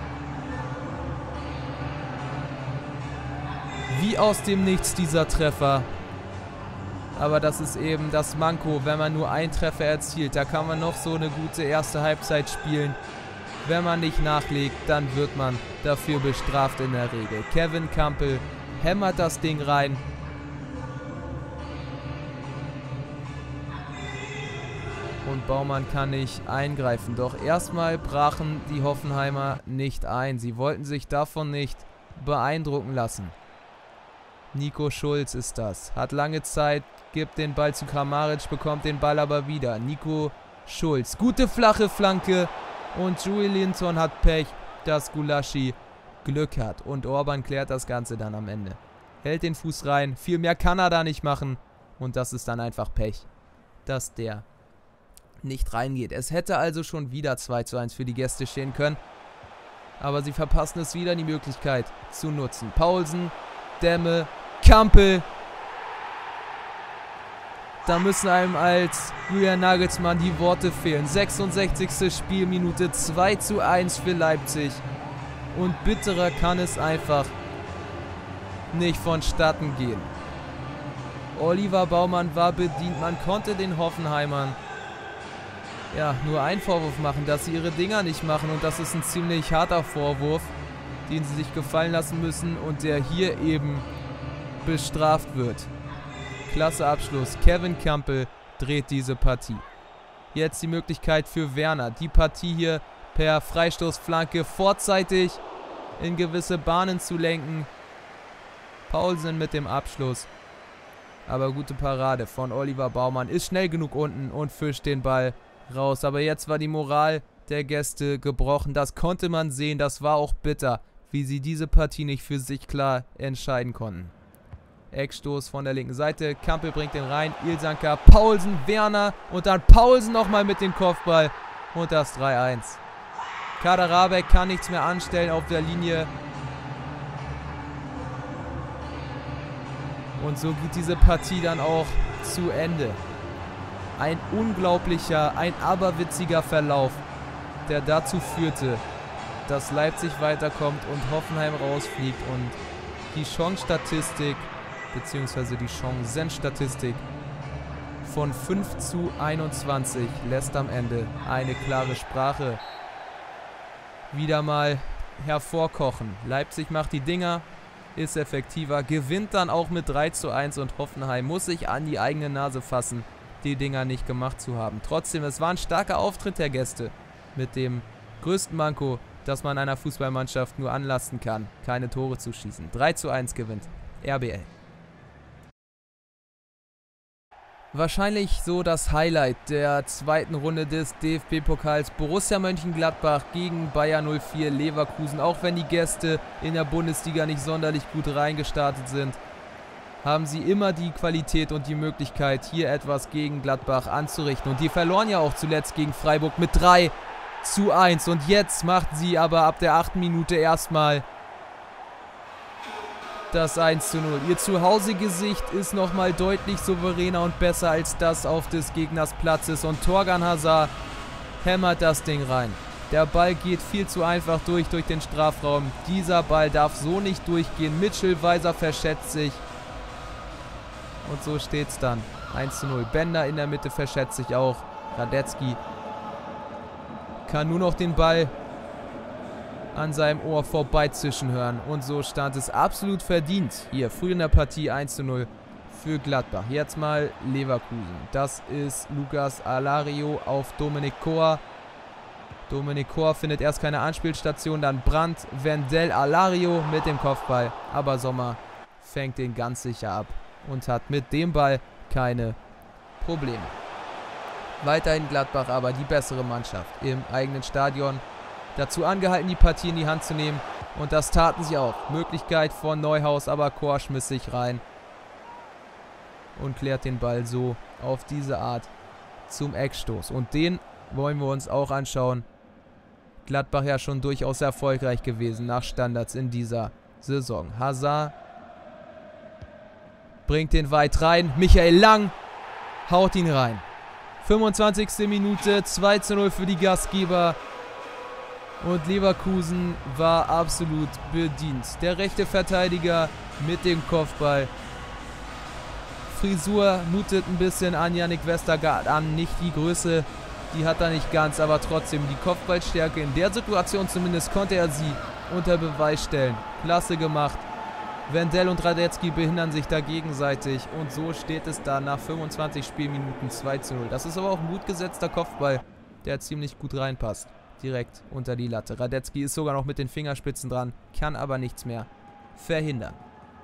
Wie aus dem Nichts dieser Treffer. Aber das ist eben das Manko, wenn man nur einen Treffer erzielt. Da kann man noch so eine gute erste Halbzeit spielen. Wenn man nicht nachlegt, dann wird man dafür bestraft in der Regel. Kevin Kampel hämmert das Ding rein. Und Baumann kann nicht eingreifen. Doch erstmal brachen die Hoffenheimer nicht ein. Sie wollten sich davon nicht beeindrucken lassen. Nico Schulz ist das. Hat lange Zeit, gibt den Ball zu Kramaric, bekommt den Ball aber wieder. Nico Schulz. Gute flache Flanke. Und Joelinton hat Pech, dass Gulácsi Glück hat. Und Orban klärt das Ganze dann am Ende. Hält den Fuß rein. Viel mehr kann er da nicht machen. Und das ist dann einfach Pech, dass der nicht reingeht. Es hätte also schon wieder zwei zu eins für die Gäste stehen können. Aber sie verpassen es wieder, die Möglichkeit zu nutzen. Paulsen, Demme, Kampel. Da müssen einem als Julian Nagelsmann die Worte fehlen. sechsundsechzigste Spielminute, zwei zu eins für Leipzig. Und bitterer kann es einfach nicht vonstatten gehen. Oliver Baumann war bedient. Man konnte den Hoffenheimern ja nur einen Vorwurf machen, dass sie ihre Dinger nicht machen. Und das ist ein ziemlich harter Vorwurf, den sie sich gefallen lassen müssen und der hier eben bestraft wird. Klasse Abschluss. Kevin Kampel dreht diese Partie. Jetzt die Möglichkeit für Werner, die Partie hier per Freistoßflanke vorzeitig in gewisse Bahnen zu lenken. Paulsen mit dem Abschluss. Aber gute Parade von Oliver Baumann. Ist schnell genug unten und fischt den Ball raus. Aber jetzt war die Moral der Gäste gebrochen. Das konnte man sehen. Das war auch bitter, wie sie diese Partie nicht für sich klar entscheiden konnten. Eckstoß von der linken Seite. Kampel bringt den rein. Ilsanker, Paulsen, Werner und dann Paulsen nochmal mit dem Kopfball. Und das drei eins. Kader Rabeck kann nichts mehr anstellen auf der Linie. Und so geht diese Partie dann auch zu Ende. Ein unglaublicher, ein aberwitziger Verlauf, der dazu führte, dass Leipzig weiterkommt und Hoffenheim rausfliegt. Und die Chance-Statistik beziehungsweise die Chancenstatistik von fünf zu einundzwanzig lässt am Ende eine klare Sprache wieder mal hervorkochen. Leipzig macht die Dinger, ist effektiver, gewinnt dann auch mit drei zu eins und Hoffenheim muss sich an die eigene Nase fassen, die Dinger nicht gemacht zu haben. Trotzdem, es war ein starker Auftritt der Gäste mit dem größten Manko, das man einer Fußballmannschaft nur anlasten kann, keine Tore zu schießen. drei zu eins gewinnt R B L. Wahrscheinlich so das Highlight der zweiten Runde des D F B-Pokals. Borussia Mönchengladbach gegen Bayer null vier Leverkusen. Auch wenn die Gäste in der Bundesliga nicht sonderlich gut reingestartet sind, haben sie immer die Qualität und die Möglichkeit, hier etwas gegen Gladbach anzurichten. Und die verloren ja auch zuletzt gegen Freiburg mit drei zu eins. Und jetzt macht sie aber ab der achten Minute erstmal das eins zu null. Ihr Zuhausegesicht ist nochmal deutlich souveräner und besser als das auf des Gegners Platzes. Und Thorgan Hazard hämmert das Ding rein. Der Ball geht viel zu einfach durch, durch den Strafraum. Dieser Ball darf so nicht durchgehen. Mitchell Weiser verschätzt sich. Und so steht es dann. eins zu null. Bender in der Mitte verschätzt sich auch. Radetzky kann nur noch den Ball an seinem Ohr vorbeizischen hören. Und so stand es absolut verdient. Hier, früh in der Partie eins zu null für Gladbach. Jetzt mal Leverkusen. Das ist Lucas Alario auf Dominik Kor. Dominik Kor findet erst keine Anspielstation, dann Brandt, Wendell, Alario mit dem Kopfball. Aber Sommer fängt den ganz sicher ab und hat mit dem Ball keine Probleme. Weiterhin Gladbach aber die bessere Mannschaft im eigenen Stadion. Dazu angehalten, die Partie in die Hand zu nehmen. Und das taten sie auch. Möglichkeit von Neuhaus, aber Kor schmiss sich rein. Und klärt den Ball so auf diese Art zum Eckstoß. Und den wollen wir uns auch anschauen. Gladbach ja schon durchaus erfolgreich gewesen nach Standards in dieser Saison. Hazard bringt den weit rein. Michael Lang haut ihn rein. fünfundzwanzigste Minute, zwei zu null für die Gastgeber. Und Leverkusen war absolut bedient. Der rechte Verteidiger mit dem Kopfball. Frisur mutet ein bisschen an Yannick Westergaard an. Nicht die Größe, die hat er nicht ganz, aber trotzdem die Kopfballstärke. In der Situation zumindest konnte er sie unter Beweis stellen. Klasse gemacht. Wendell und Radetzky behindern sich da gegenseitig. Und so steht es da nach fünfundzwanzig Spielminuten zwei zu null. Das ist aber auch ein gut gesetzter Kopfball, der ziemlich gut reinpasst. Direkt unter die Latte. Radetzky ist sogar noch mit den Fingerspitzen dran, kann aber nichts mehr verhindern.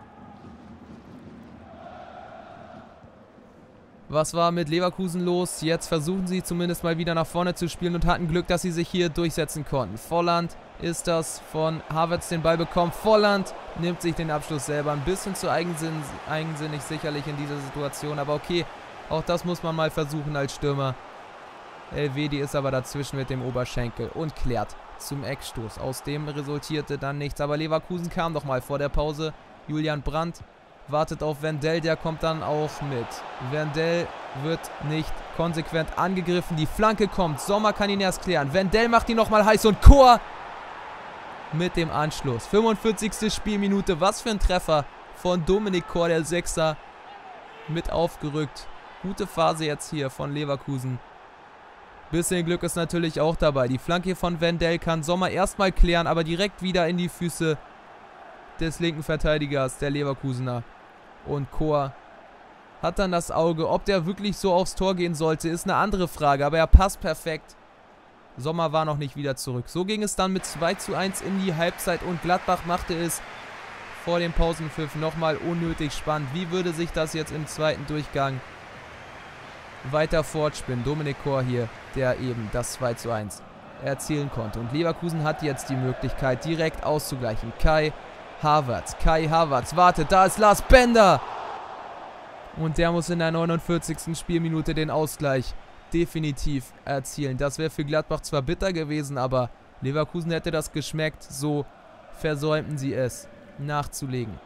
Was war mit Leverkusen los? Jetzt versuchen sie zumindest mal wieder nach vorne zu spielen und hatten Glück, dass sie sich hier durchsetzen konnten. Volland ist das, von Havertz den Ball bekommen. Volland nimmt sich den Abschluss selber. Ein bisschen zu eigensinn, eigensinnig sicherlich in dieser Situation, aber okay, auch das muss man mal versuchen als Stürmer. Elvedi ist aber dazwischen mit dem Oberschenkel und klärt zum Eckstoß. Aus dem resultierte dann nichts, aber Leverkusen kam doch mal vor der Pause. Julian Brandt wartet auf Wendell, der kommt dann auch mit. Wendell wird nicht konsequent angegriffen, die Flanke kommt, Sommer kann ihn erst klären. Wendell macht ihn nochmal heiß und Kor mit dem Anschluss. fünfundvierzigste Spielminute, was für ein Treffer von Dominik Kor, der Sechser, mit aufgerückt. Gute Phase jetzt hier von Leverkusen. Bisschen Glück ist natürlich auch dabei. Die Flanke von Wendell kann Sommer erstmal klären, aber direkt wieder in die Füße des linken Verteidigers, der Leverkusener. Und Kor hat dann das Auge. Ob der wirklich so aufs Tor gehen sollte, ist eine andere Frage, aber er passt perfekt. Sommer war noch nicht wieder zurück. So ging es dann mit zwei zu eins in die Halbzeit und Gladbach machte es vor dem Pausenpfiff nochmal unnötig spannend. Wie würde sich das jetzt im zweiten Durchgang weiter fortspinnen? Dominik Kor hier, der eben das zwei zu eins erzielen konnte. Und Leverkusen hat jetzt die Möglichkeit, direkt auszugleichen. Kai Havertz, Kai Havertz wartet, da ist Lars Bender. Und der muss in der neunundvierzigsten Spielminute den Ausgleich definitiv erzielen. Das wäre für Gladbach zwar bitter gewesen, aber Leverkusen hätte das geschmeckt. So versäumten sie es, nachzulegen.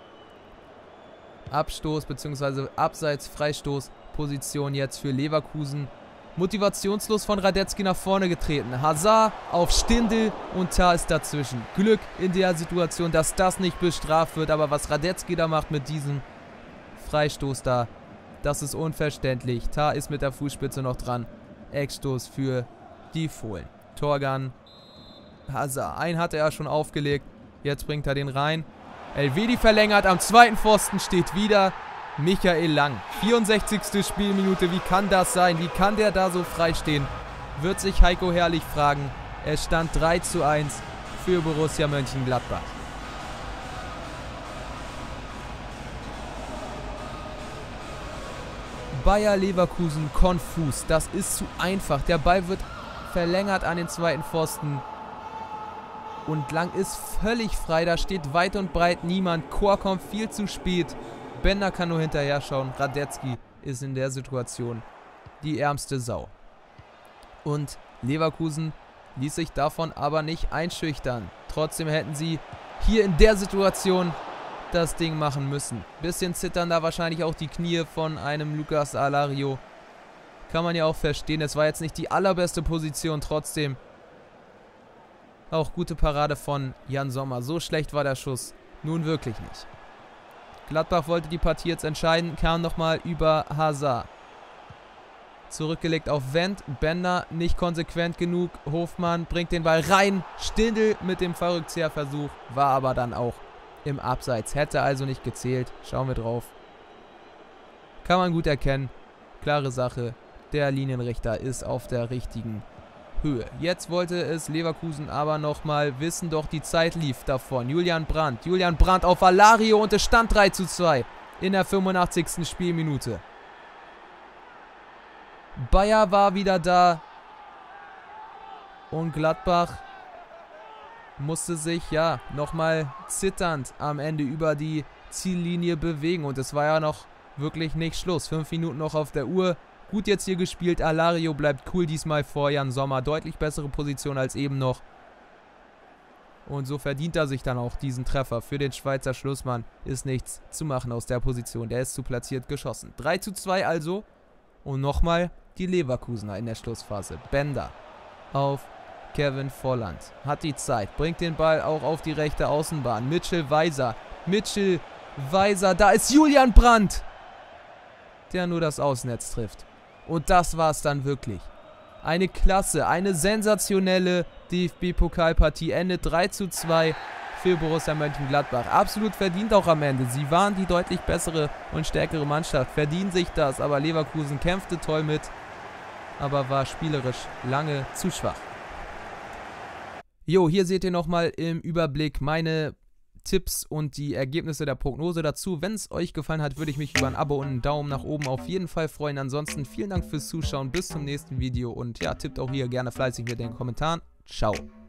Abstoß bzw. Abseits Freistoßposition jetzt für Leverkusen. Motivationslos von Radetzky nach vorne getreten. Hazard auf Stindl und Tah ist dazwischen. Glück in der Situation, dass das nicht bestraft wird. Aber was Radetzky da macht mit diesem Freistoß da, Das ist unverständlich. Tah ist mit der Fußspitze noch dran. Eckstoß für die Fohlen. Torgan. Hazard. Einen hatte er schon aufgelegt. Jetzt bringt er den rein. Elvedi verlängert. Am zweiten Pfosten steht wieder Michael Lang. vierundsechzigste Spielminute. Wie kann das sein? Wie kann der da so frei stehen? Wird sich Heiko Herrlich fragen. Es stand drei zu eins für Borussia Mönchengladbach. Bayer Leverkusen konfus. Das ist zu einfach. Der Ball wird verlängert an den zweiten Pfosten. Und Lang ist völlig frei. Da steht weit und breit niemand. Chor kommt viel zu spät. Bender kann nur hinterher schauen. Radetzky ist in der Situation die ärmste Sau. Und Leverkusen ließ sich davon aber nicht einschüchtern. Trotzdem hätten sie hier in der Situation das Ding machen müssen. Bisschen zittern da wahrscheinlich auch die Knie von einem Lucas Alario. Kann man ja auch verstehen. Es war jetzt nicht die allerbeste Position. Trotzdem auch gute Parade von Jan Sommer. So schlecht war der Schuss nun wirklich nicht. Gladbach wollte die Partie jetzt entscheiden. Kam nochmal über Hazard. Zurückgelegt auf Wendt. Bender nicht konsequent genug. Hofmann bringt den Ball rein. Stindl mit dem Verrückzieherversuch. War aber dann auch im Abseits. Hätte also nicht gezählt. Schauen wir drauf. Kann man gut erkennen. Klare Sache. Der Linienrichter ist auf der richtigen Höhe. Jetzt wollte es Leverkusen aber nochmal wissen. Doch die Zeit lief davon. Julian Brandt. Julian Brandt auf Alario und es stand drei zu zwei in der fünfundachtzigsten Spielminute. Bayer war wieder da. Und Gladbach musste sich ja nochmal zitternd am Ende über die Ziellinie bewegen. Und es war ja noch wirklich nicht Schluss. Fünf Minuten noch auf der Uhr. Gut jetzt hier gespielt. Alario bleibt cool diesmal vor Jan Sommer. Deutlich bessere Position als eben noch. Und so verdient er sich dann auch diesen Treffer. Für den Schweizer Schlussmann ist nichts zu machen aus der Position. Der ist zu platziert geschossen. drei zu zwei also. Und nochmal die Leverkusener in der Schlussphase. Bender auf Kevin Volland. Hat die Zeit. Bringt den Ball auch auf die rechte Außenbahn. Mitchell Weiser. Mitchell Weiser. Da ist Julian Brandt, der nur das Außennetz trifft. Und das war es dann wirklich. Eine klasse, eine sensationelle D F B-Pokalpartie. Endet drei zu zwei für Borussia Mönchengladbach. Absolut verdient auch am Ende. Sie waren die deutlich bessere und stärkere Mannschaft. Verdienen sich das, aber Leverkusen kämpfte toll mit, aber war spielerisch lange zu schwach. Jo, hier seht ihr nochmal im Überblick meine Tipps und die Ergebnisse der Prognose dazu. Wenn es euch gefallen hat, würde ich mich über ein Abo und einen Daumen nach oben auf jeden Fall freuen. Ansonsten vielen Dank fürs Zuschauen, bis zum nächsten Video und ja, tippt auch hier gerne fleißig mit den Kommentaren. Ciao.